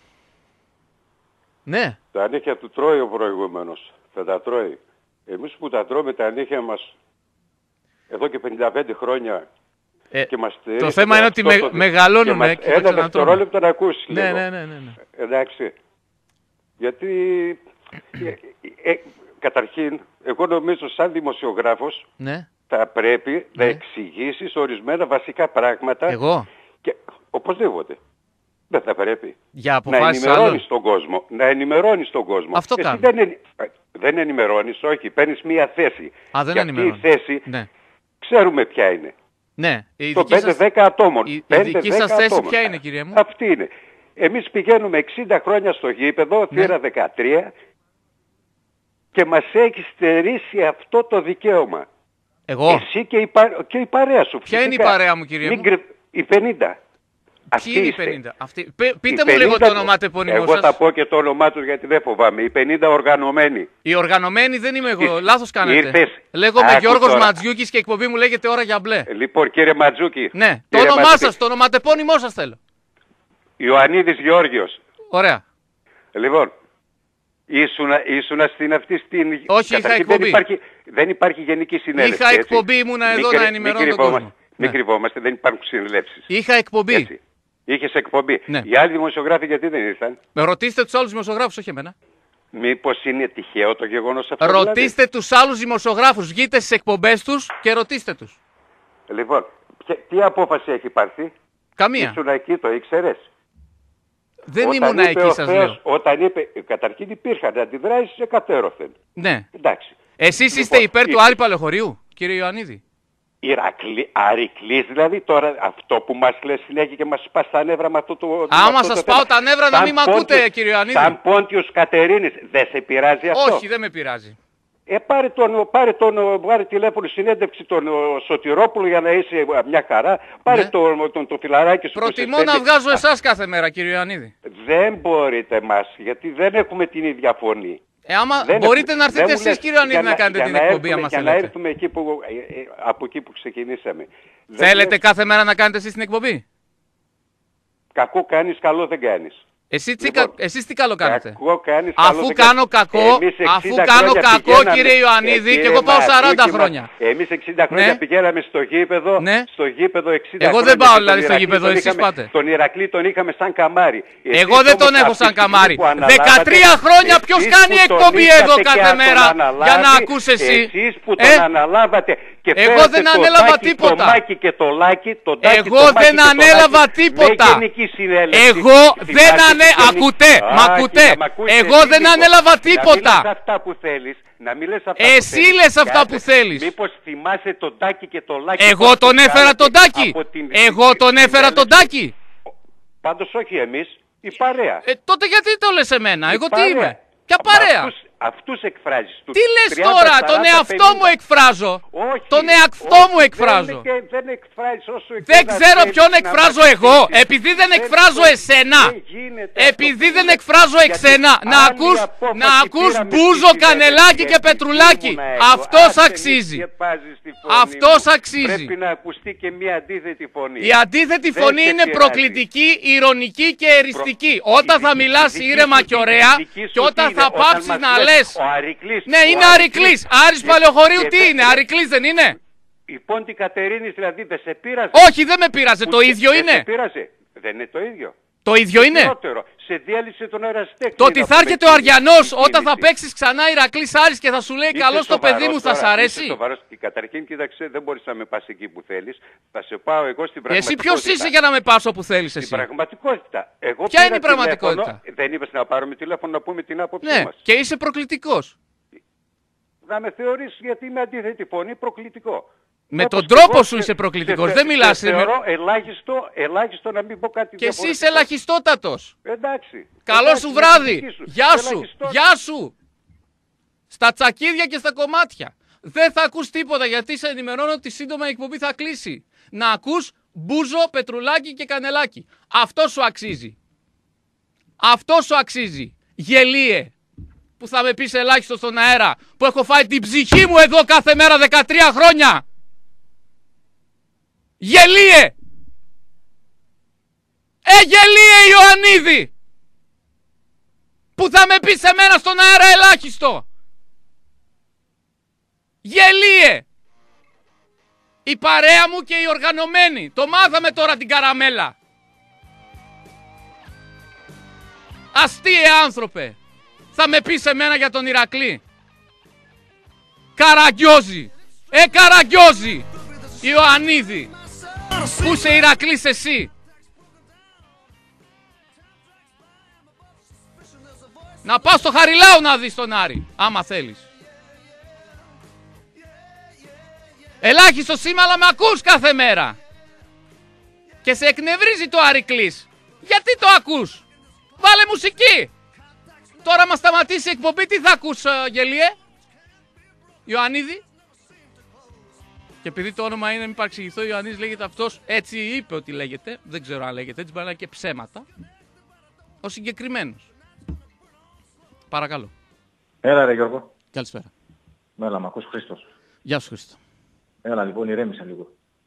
Ναι. Τα νύχια του τρώει ο προηγούμενος. Θα τα τρώει. Εμείς που τα τρώμε τα νύχια μας εδώ και 55 χρόνια. Το θέμα είναι ότι μεγαλώνουμε και ένα δευτερόλεπτο να ακούσεις λίγο. Ναι. Εντάξει. Γιατί καταρχήν εγώ νομίζω σαν δημοσιογράφος θα πρέπει να εξηγήσεις ορισμένα βασικά πράγματα. Εγώ. Και οπωσδήποτε. Δεν θα πρέπει. Για αποφάσεις άλλων. Να ενημερώνεις τον κόσμο. Αυτό κάνω. Δεν ενημερώνεις, όχι. Παίρνεις μία θέση. Δεν και αυτή η θέση ξέρουμε ποια είναι. Ναι. Το 5-10 ατόμων. Η δική σας θέση ποια είναι, κύριε μου? Αυτή είναι. Εμείς πηγαίνουμε 60 χρόνια στο γήπεδο, θύρα 13, και μας έχει στερήσει αυτό το δικαίωμα. Εγώ. Εσύ και η παρέα σου. Ποια είναι η παρέα μου, κύριε μου? Οι 50. Ποιοι είναι οι 50? Πείτε μου λίγο το ονοματεπώνυμό σας. Εγώ θα πω και το όνομά τους γιατί δεν φοβάμαι. Οι 50 οργανωμένοι. Οι οργανωμένοι δεν είμαι εγώ. Λάθος κάνετε. Λέγομαι Γιώργος Ματζιούκης και η εκπομπή μου λέγεται Ώρα για Μπλε. Λοιπόν, κύριε Ματζούκη. Ναι, το όνομά σας, το ονοματεπώνυμό σας θέλω. Ιωαννίδης Γεώργιος. Ωραία. Λοιπόν, ήσουνα στην αυτή στην... Όχι, είχα εκπομπή. Δεν υπάρχει γενική συνέλευση. Είχα εκπομπή, ήμουνα εδώ να ενημερώνω τον κόσμο. Μην κρυβόμαστε, δεν υπάρχουν συνελεύσεις. Είχα εκπομπή. Έτσι. Είχες εκπομπή. Ναι. Οι άλλοι δημοσιογράφοι γιατί δεν ήρθαν? Ρωτήστε τους άλλους δημοσιογράφους, όχι εμένα. Μήπως είναι τυχαίο το γεγονός αυτό? Ρωτήστε τους άλλους δημοσιογράφους. Βγείτε στις εκπομπές τους και ρωτήστε τους. Λοιπόν, τι απόφαση έχει πάρθει? Καμία. Ήσουν εκεί, το ήξερες? Δεν ήμουν εκεί, σας λέω. Όταν είπε, καταρχήν υπήρχαν αντιδράσεις εκατέρωθεν. Ναι. Εντάξει. Εσείς είστε υπέρ του Άρη Παλαιοχωρίου, κύριε Ιωαννίδη? Αρικλής δηλαδή, τώρα αυτό που μας λες συνέχεια και μας σπάς τα νεύρα με αυτό το... Άμα σας πάω τα νεύρα να μην μ' ακούτε, κύριε Ιωαννίδη. Σαν Πόντιος Κατερίνης, δεν σε πειράζει αυτό? Όχι, δεν με πειράζει. Πάρε τηλέφωνο συνέντευξη τον Σωτηρόπουλο για να είσαι μια χαρά. Πάρε το φιλαράκι σου. Προτιμώ να βγάζω εσάς κάθε μέρα, κύριε Ιωαννίδη. Δεν μπορείτε μας, γιατί δεν έχουμε την ίδια φωνή. Άμα μπορείτε να έρθετε εσείς, κύριε Ιωαννίδη, να κάνετε την εκπομπή, άμα θέλετε. Για να έρθουμε από εκεί που ξεκινήσαμε. Θέλετε κάθε μέρα να κάνετε εσείς την εκπομπή? Κακό κάνεις, καλό δεν κάνεις. Εσείς τι καλό κάνετε? Αφού κάνω κακό, κύριε Ιωαννίδη, και εγώ πάω 40 χρόνια. Εμείς 60 χρόνια πηγαίναμε στο γήπεδο, στο γήπεδο 60 χρόνια. Εγώ δεν πάω δηλαδή στο γήπεδο, εσείς πάτε. Τον Ηρακλή τον είχαμε σαν καμάρι. Εγώ δεν τον έχω σαν καμάρι. 13 χρόνια ποιος κάνει εκπομπή εδώ κάθε μέρα για να ακούσει εσύ? Εσείς που τον αναλάβατε. Εγώ δεν ανέλαβα τίποτα. Εγώ δεν ανέλαβα τίποτα. Εγώ δεν ακούτε. Εγώ δεν ανέλαβα τίποτα. Εσύ λες αυτά που θέλεις. Μήπως θυμάσαι τον Τάκη και τον Λάκη? Εγώ τον έφερα τον Τάκη. Εγώ τον έφερα τον Τάκη. Πάντως όχι εμείς, η παρέα. Τότε γιατί το λες εμένα? Εγώ τι είμαι? Ποια παρέα? Αυτούς εκφράζεις. Τι λες τώρα? Τον εαυτό μου εκφράζω. Τον εαυτό μου εκφράζω. Δεν ξέρω ποιον εκφράζω εγώ. Επειδή δεν εκφράζω εσένα. Επειδή δεν εκφράζω εσένα. Να ακούς Μπούζο, Κανελάκι και Πετρουλάκι. Αυτός αξίζει. Αυτός αξίζει. Πρέπει να ακουστεί και μια αντίθετη φωνή. Η αντίθετη φωνή είναι προκλητική, ηρωνική και εριστική. Όταν θα μιλάς ήρεμα και ωραία και όταν θα πάψεις να λες. Ναι, είναι Αρικλής. Άρης Παλαιοχωρίου τι είναι? Αρικλής δεν είναι? Η Πόντη Κατερίνης δηλαδή δεν σε πείραζε? Όχι, δεν με πείραζε. Το ίδιο είναι. Δεν πείραζε. Δεν είναι το ίδιο? Το ίδιο είναι. Σε διέλυσε τον αεραστέχνη. Το ότι θα έρχεται ο Αριανός όταν θα παίξεις ξανά Ηρακλής Άρης και θα σου λέει καλώς το παιδί μου, θα σ' αρέσει? Καταρχήν κοίταξε, δεν μπορείς να με πας εκεί που θέλεις. Θα σε πάω εγώ στην πραγματικότητα. Εσύ ποιος είσαι για να με πας όπου θέλεις εσύ? Στην πραγματικότητα. Ποια είναι η πραγματικότητα? Δεν είπες να πάρουμε τηλέφωνο να πούμε την άποψή μας? Ναι, και είσαι προκλητικός. Να με θεωρείς γιατί είμαι αντίθετη φωνή προκλητικό. Με τον τρόπο σου είσαι προκλητικός, δεν μιλάς. Θεωρώ ελάχιστο να μην πω κάτι και εσύ είσαι ελαχιστότατος. Εντάξει. Καλό σου βράδυ. Γεια σου. Γεια σου. Στα τσακίδια και στα κομμάτια. Δεν θα ακούς τίποτα γιατί σε ενημερώνω ότι σύντομα η εκπομπή θα κλείσει. Να ακούς Μπούζο, Πετρουλάκι και Κανελάκι. Αυτό σου αξίζει. Αυτό σου αξίζει. Γελίε. Που θα με πεις ελάχιστο στον αέρα. Που έχω φάει την ψυχή μου εδώ κάθε μέρα 13 χρόνια. Γελίε! Γελίε Ιωαννίδη! Που θα με πεις εμένα στον αέρα ελάχιστο! Γελίε! Η παρέα μου και οι οργανωμένοι. Το μάθαμε τώρα την καραμέλα. Αστείε άνθρωπε! Θα με πεις εμένα για τον Ηρακλή. Καραγκιόζη! Καραγκιόζη! Ιωαννίδη! Πού σε Ηρακλής εσύ? Να πάω στο Χαριλάου να δεις τον Άρη, άμα θέλεις. Ελάχιστο σήμα, αλλά με ακούς κάθε μέρα. Και σε εκνευρίζει το Αρικλής. Γιατί το ακούς? Βάλε μουσική. Τώρα μας σταματήσει η εκπομπή, τι θα ακούς, γελίε? Ιωαννίδη. Και επειδή το όνομα είναι, μην παρεξηγηθώ, ο Ιωαννίδης λέγεται αυτός, έτσι είπε ότι λέγεται, δεν ξέρω αν λέγεται έτσι, μπορεί να είναι και ψέματα, ο συγκεκριμένος. Παρακαλώ. Έλα ρε Γιώργο. Καλησπέρα. Έλα, μ' ακούς Χρήστος. Γεια σου Χρήστο. Έλα λοιπόν, ηρέμησα λίγο.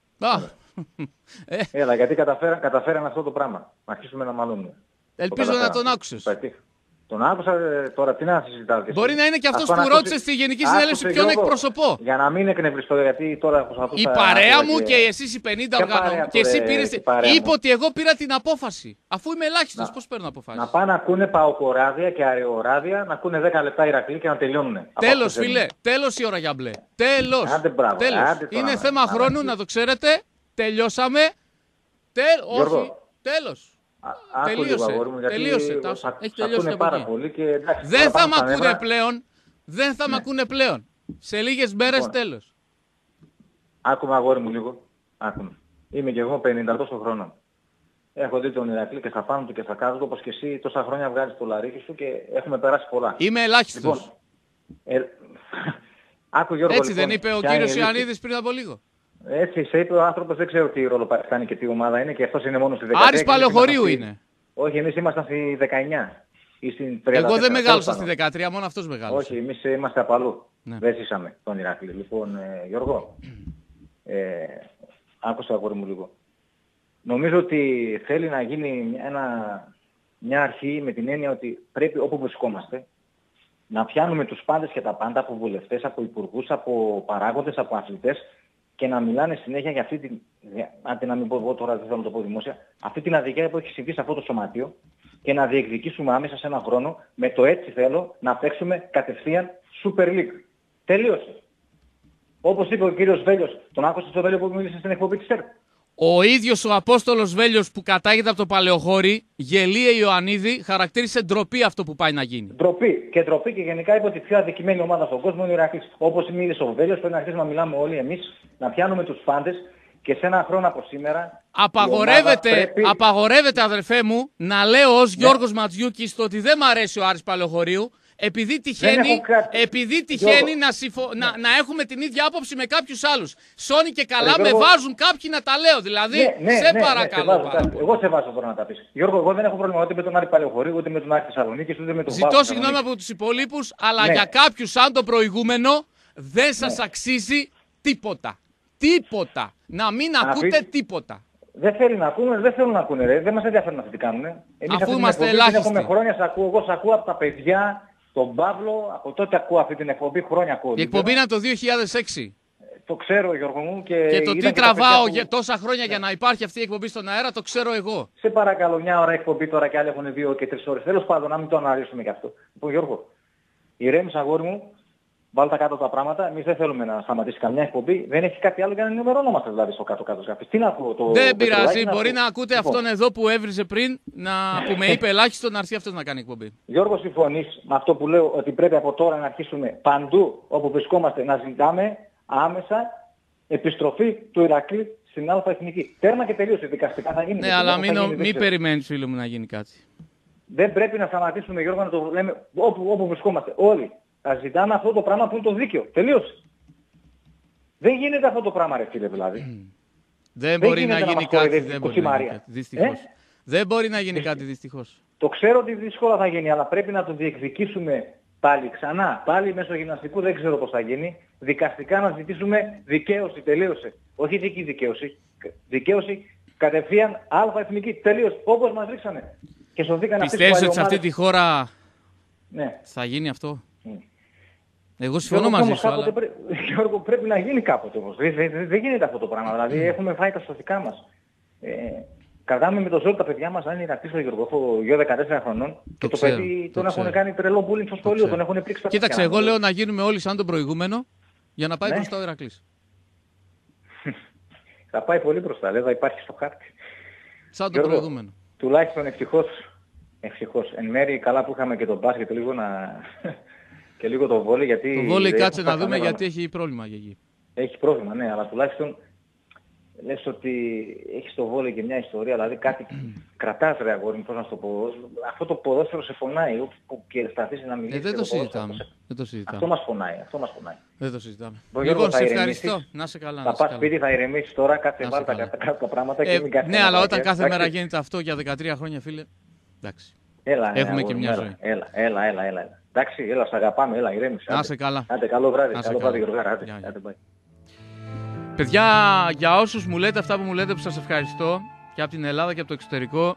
Α. Έλα, γιατί καταφέραμε αυτό το πράγμα. Να αρχίσουμε να μαλώνουμε. Ελπίζω να τον άκουσες. Τον άκουσα, τώρα τι να συζητάτε. Μπορεί να είναι και αυτός που ρώτησε στη Γενική Συνέλευση ποιον εκπροσωπώ. Για να μην εκνευριστώ, γιατί τώρα προσπαθούσα. Η παρέα μου και εσείς οι 50 οργανωμένοι. Και εσύ πήρες. Είπε ότι εγώ πήρα την απόφαση. Αφού είμαι ελάχιστος, πώς παίρνω αποφάσεις? Να πάνε να ακούνε παοκοράδια και αεροράδια, να ακούνε 10 λεπτά Ηρακλή και να τελειώνουν. Τέλος, φίλε. Τέλος η ώρα για μπλε. Τέλος. Είναι θέμα χρόνου, να το ξέρετε. Τελειώσαμε. Όχι, τέλος. Τελείωσε. Έχει τελειώσει το πάρα πολύ και εντάξει, δεν θα μ' ακούνε πλέον. Δεν θα μ' ακούνε πλέον. Σε λίγες μέρες τέλος. Άκουμε αγόρι μου λίγο. Άκουμε. Είμαι και εγώ 50 τόσο χρόνο. Έχω δει τον Ηρακλή και στα πάνω του και στα κάτω του, όπως και εσύ τόσα χρόνια βγάζεις το λαρίκι σου και έχουμε περάσει πολλά. Είμαι ελάχιστος. Λοιπόν, άκου, Γιώργο, έτσι λοιπόν, δεν είπε ο κύριος Ιωαννίδης πριν από λίγο. Έτσι σε είπε ο άνθρωπος, δεν ξέρω τι ρόλο κάνει και τι ομάδα είναι και αυτός είναι μόνο στη 13. Άρης Παλαιοχωρίου είναι. Όχι, εμείς ήμασταν στη 19. Ή στην 34. Εγώ δεν μεγάλωσα στη 13, μόνο αυτός μεγάλωσε. Όχι, εμείς είμαστε από αλλού. Ναι. Δεν ζήσαμε τον Ηρακλή. Λοιπόν, Γιώργο, άκουσα αγόρι μου λίγο. Νομίζω ότι θέλει να γίνει μια αρχή με την έννοια ότι πρέπει όπου βρισκόμαστε να πιάνουμε τους πάντες και τα πάντα από βουλευτές, από υπουργούς, από παράγοντες, από αθλητές και να μιλάνε συνέχεια για αυτή την, άντε να μην πω εγώ τώρα, δεν θέλω να το πω δημόσια, αυτή την αδικία που έχει συμβεί σε αυτό το σωματείο και να διεκδικήσουμε άμεσα σε έναν χρόνο με το έτσι θέλω να παίξουμε κατευθείαν Super League. Τελείωσε. Όπως είπε ο κύριος Βέλιος, τον άκουσες το Βέλιο που μίλησε στην εκπομπή της ΕΡΤ. Ο ίδιος ο Απόστολος Βέλιος που κατάγεται από το Παλαιοχώρι, γελίε Ιωαννίδη, χαρακτήρισε ντροπή αυτό που πάει να γίνει. Ντροπή και γενικά είπε ότι η πιο αδικημένη ομάδα στον κόσμο είναι ο Ηρακλής. Όπως μίλησε ο Βέλιος, πρέπει να αρχίσουμε να μιλάμε όλοι εμείς, να πιάνουμε τους πάντες και σε ένα χρόνο από σήμερα. Απαγορεύεται, αδερφέ μου, να λέω ως Γιώργος Ματζιούκης το ότι δεν μ' αρέσει ο Άρης Παλαιοχωρίου. Επειδή τυχαίνει να έχουμε την ίδια άποψη με κάποιους άλλους. Σώνει και καλά με βάζουν κάποιοι να τα λέω. Δηλαδή, σε παρακαλώ. Εγώ σε βάζω τώρα να τα πεις. Γιώργο, εγώ δεν έχω πρόβλημα ούτε με τον Άρη Παλαιοχωρίου, ούτε με τον Άρη Θεσσαλονίκης, ούτε με τον Βάζο. Ζητώ συγγνώμη από τους υπολείπους, αλλά για κάποιους σαν το προηγούμενο δεν σας αξίζει τίποτα. Τίποτα. Να μην ακούτε τίποτα. Δεν θέλουν να ακούνε, δεν θέλουν να ακούνε. Ρε. Δεν μας ενδιαφέρει να τι κάνουν. Αφού είμαστε ελάχιστοι. Έχουμε χρόνια, εγώ σας ακούω από τα παιδιά. Τον Παύλο, από τότε ακούω αυτή την εκπομπή, χρόνια ακούω. Η εκπομπή είναι το 2006. Το ξέρω, Γιώργο μου. Και το τι τραβάω τόσα χρόνια για να υπάρχει αυτή η εκπομπή στον αέρα, το ξέρω εγώ. Σε παρακαλώ, μια ώρα εκπομπή τώρα και άλλοι έχουν 2 και 3 ώρες. Τέλος πάντων, να μην το αναλύσουμε κι αυτό. Λοιπόν, Γιώργο, ηρέμησε αγόρι μου, βάλτε τα κάτω τα πράγματα. Εμείς δεν θέλουμε να σταματήσει καμιά εκπομπή. Δεν έχει κάτι άλλο για να ενημερώνομαστε δηλαδή στο κάτω-κάτω. Τι να ακούω, δεν πειράζει, μπορεί να ακούτε αυτόν εδώ που έβριζε πριν, που με είπε ελάχιστο να έρθει αυτός να κάνει εκπομπή. Γιώργο, συμφωνείς με αυτό που λέω ότι πρέπει από τώρα να αρχίσουμε παντού όπου βρισκόμαστε να ζητάμε άμεσα επιστροφή του Ηρακλή στην Α' Εθνική. Τέρμα και τελείωσε. Δικαστικά θα γίνει. Ναι, αλλά μην περιμένεις, φίλο μου, να γίνει κάτι. Δεν πρέπει να σταματήσουμε, Γιώργο, να το λέμε όπου βρισκόμαστε. Όλοι. Θα ζητάμε αυτό το πράγμα που είναι το δίκαιο. Τελείωσε. Δεν γίνεται αυτό το πράγμα, ρε φίλε, δηλαδή. Δεν μπορεί να γίνει κάτι. Δυστυχώς. Δεν μπορεί να γίνει κάτι, δυστυχώς. Το ξέρω ότι δύσκολα θα γίνει, αλλά πρέπει να το διεκδικήσουμε πάλι ξανά. Πάλι μέσω γυμναστικού δεν ξέρω πώς θα γίνει. Δικαστικά να ζητήσουμε δικαίωση. Τελείωσε. Όχι δική δικαίωση. Δικαίωση κατευθείαν Α' Εθνική. Τελείωσε. Όπως μας ρίξανε. Και πιστεύεις ότι σε αυτή τη χώρα θα γίνει αυτό? Εγώ συμφωνώ μαζί σου, αλλά... Γιώργο, πρέπει να γίνει κάποτε όμως. Δεν γίνεται αυτό το πράγμα. Δηλαδή έχουμε φάει τα στατικά μας. Κρατάμε με το ζώο τα παιδιά μας, αν είναι Ηρακλής ο Γιώργο, έχω γιο 14 χρονών και το παιδί τον έχουν κάνει τρελό bullying στο σχολείο, τον έχουν πρίξει τα παιδιά. Κοίταξε, εγώ λέω να γίνουμε όλοι σαν τον προηγούμενο για να πάει μπροστά ο Ηρακλής. Θα πάει πολύ μπροστά, λέει, θα υπάρχει στο χάρτη. Σαν τον προηγούμενο. Τουλάχιστον ευτυχώς. Εν μέρει καλά που είχαμε και τον μπάσκετ λίγο να... και λίγο το βόλεϊ, γιατί... Το βόλεϊ κάτσε να δούμε γιατί έχει πρόβλημα για εκεί. Έχει πρόβλημα, ναι, αλλά τουλάχιστον λες ότι έχεις το βόλεϊ και μια ιστορία, δηλαδή κάτι κρατάς ρε αγόρι μου, πώς να σου το πω. Αυτό το ποδόσφαιρο σε φωνάει, όπου και σταθείς να μιλήσεις. Δεν το συζητάμε. Αυτό μας φωνάει. Δεν το συζητάμε. Λοιπόν, σε ευχαριστώ. Να είσαι καλά. Θα πας σπίτι, θα ηρεμήσεις τώρα, κάτσε βάλει τα πράγματα και μην κάτσε. Ναι, αλλά όταν κάθε μέρα γίνεται αυτό για 13 χρόνια, φίλε, εντάξει. Έχουμε και μια ζωή. Έλα. Εντάξει, έλα, σ' αγαπάμε, έλα, ηρέμησε. Να είσαι καλά. Άντε, καλό βράδυ, Γιωργάρα. Παιδιά, για όσους μου λέτε αυτά που μου λέτε, που σας ευχαριστώ, και από την Ελλάδα και από το εξωτερικό,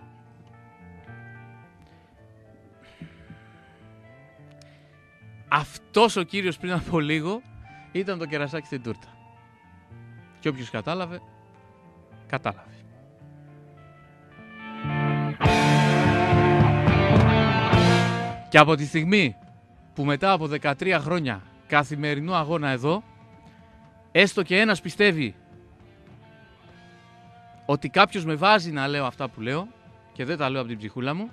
αυτός ο κύριος πριν από λίγο ήταν το κερασάκι στην τούρτα. Και όποιος κατάλαβε, κατάλαβε. Και από τη στιγμή που μετά από 13 χρόνια καθημερινού αγώνα εδώ, έστω και ένας πιστεύει ότι κάποιος με βάζει να λέω αυτά που λέω και δεν τα λέω από την ψυχούλα μου.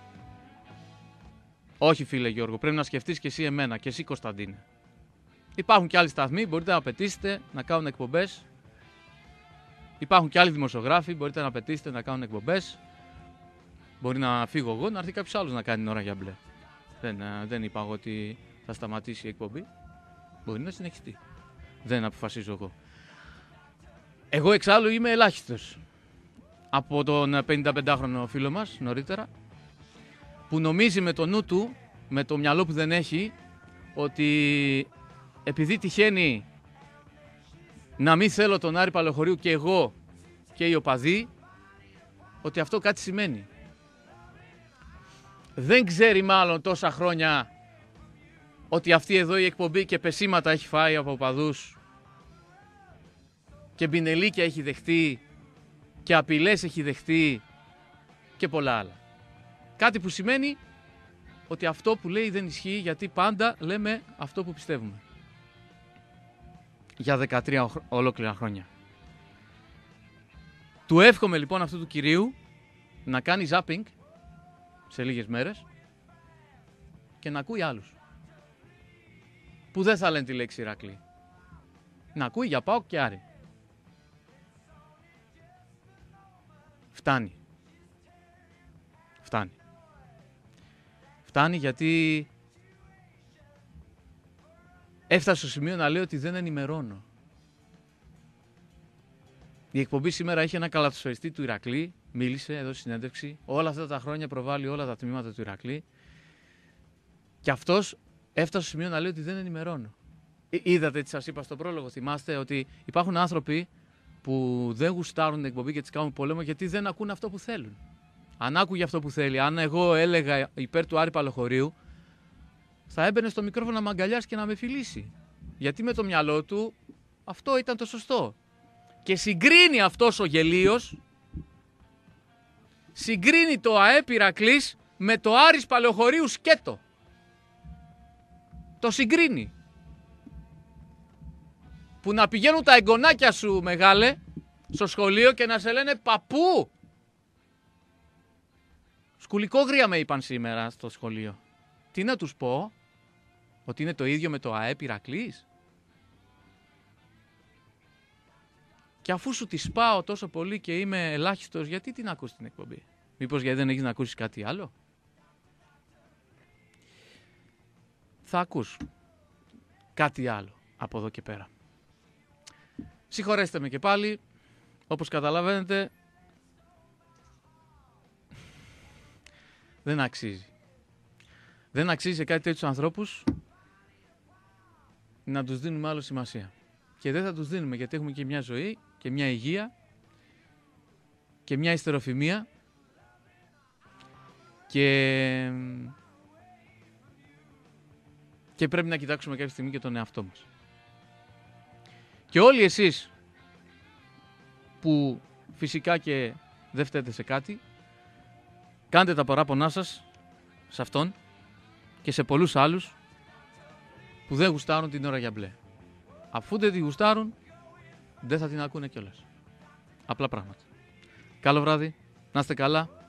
Όχι φίλε Γιώργο, πρέπει να σκεφτείς και εσύ εμένα και εσύ Κωνσταντίνε. Υπάρχουν και άλλοι σταθμοί, μπορείτε να απαιτήσετε να κάνουν εκπομπές. Υπάρχουν και άλλοι δημοσιογράφοι, μπορείτε να απαιτήσετε να κάνουν εκπομπές. Μπορεί να φύγω εγώ, να έρθει κάποιος άλλος να κάνει την ώρα για μπλε. Δεν είπα εγώ ότι θα σταματήσει η εκπομπή. Μπορεί να συνεχιστεί. Δεν αποφασίζω εγώ. Εγώ εξάλλου είμαι ελάχιστος από τον 55χρονο φίλο μας νωρίτερα, που νομίζει με το νου του, με το μυαλό που δεν έχει, ότι επειδή τυχαίνει να μην θέλω τον Άρη Παλαιοχωρίου και εγώ και οι οπαδοί, ότι αυτό κάτι σημαίνει. Δεν ξέρει μάλλον τόσα χρόνια ότι αυτή εδώ η εκπομπή και πεσήματα έχει φάει από οπαδούς και μπινελίκια έχει δεχτεί και απειλές έχει δεχτεί και πολλά άλλα. Κάτι που σημαίνει ότι αυτό που λέει δεν ισχύει, γιατί πάντα λέμε αυτό που πιστεύουμε. Για 13 ολόκληρα χρόνια. Του εύχομαι λοιπόν αυτού του κυρίου να κάνει zapping σε λίγες μέρες και να ακούει άλλους που δεν θα λένε τη λέξη Ηρακλή. Να ακούει για ΠΑΟΚ και Άρη. Φτάνει. Φτάνει. Φτάνει γιατί έφτασε στο σημείο να λέω ότι δεν ενημερώνω. Η εκπομπή σήμερα είχε ένα καλαθοσφαιριστή του Ηρακλή, μίλησε, έδωσε συνέντευξη, όλα αυτά τα χρόνια προβάλλει όλα τα τμήματα του Ηρακλή και αυτός έφτασε στο σημείο να λέει ότι δεν ενημερώνω. Είδατε τι σας είπα στο πρόλογο, θυμάστε ότι υπάρχουν άνθρωποι που δεν γουστάρουν την εκπομπή και τις κάνουν πολέμο γιατί δεν ακούν αυτό που θέλουν. Αν άκουγε αυτό που θέλει, αν εγώ έλεγα υπέρ του Άρη Παλαιοχωρίου, θα έμπαινε στο μικρόφωνο να με αγκαλιάσει και να με φιλήσει. Γιατί με το μυαλό του αυτό ήταν το σωστό. Και συγκρίνει αυτός ο γελίος, συγκρίνει το ΑΕΠ Ηρακλής με το Άρης Παλαιοχωρίου σκέτο. Το συγκρίνει. Που να πηγαίνουν τα εγγονάκια σου, μεγάλε, στο σχολείο και να σε λένε παππού. Σκουλικόγρια με είπαν σήμερα στο σχολείο. Τι να τους πω, ότι είναι το ίδιο με το ΑΕΠ Ηρακλής? Και αφού σου τη σπάω τόσο πολύ και είμαι ελάχιστος, γιατί την ακούς την εκπομπή? Μήπως γιατί δεν έχεις να ακούσεις κάτι άλλο? Θα ακούς κάτι άλλο από εδώ και πέρα. Συγχωρέστε με και πάλι, όπως καταλαβαίνετε, δεν αξίζει. Δεν αξίζει σε κάτι τέτοιους ανθρώπους να τους δίνουμε άλλο σημασία. Και δεν θα τους δίνουμε γιατί έχουμε και μια ζωή και μια υγεία και μια ιστεροφημία και πρέπει να κοιτάξουμε κάποια στιγμή και τον εαυτό μας. Και όλοι εσείς που φυσικά και δεν φταίτε σε κάτι, κάντε τα παράπονά σας σε αυτόν και σε πολλούς άλλους που δεν γουστάρουν την ώρα για μπλε. Αφού δεν τη γουστάρουν, δεν θα την ακούνε κιόλας. Απλά πράγματα. Καλό βράδυ, να είστε καλά.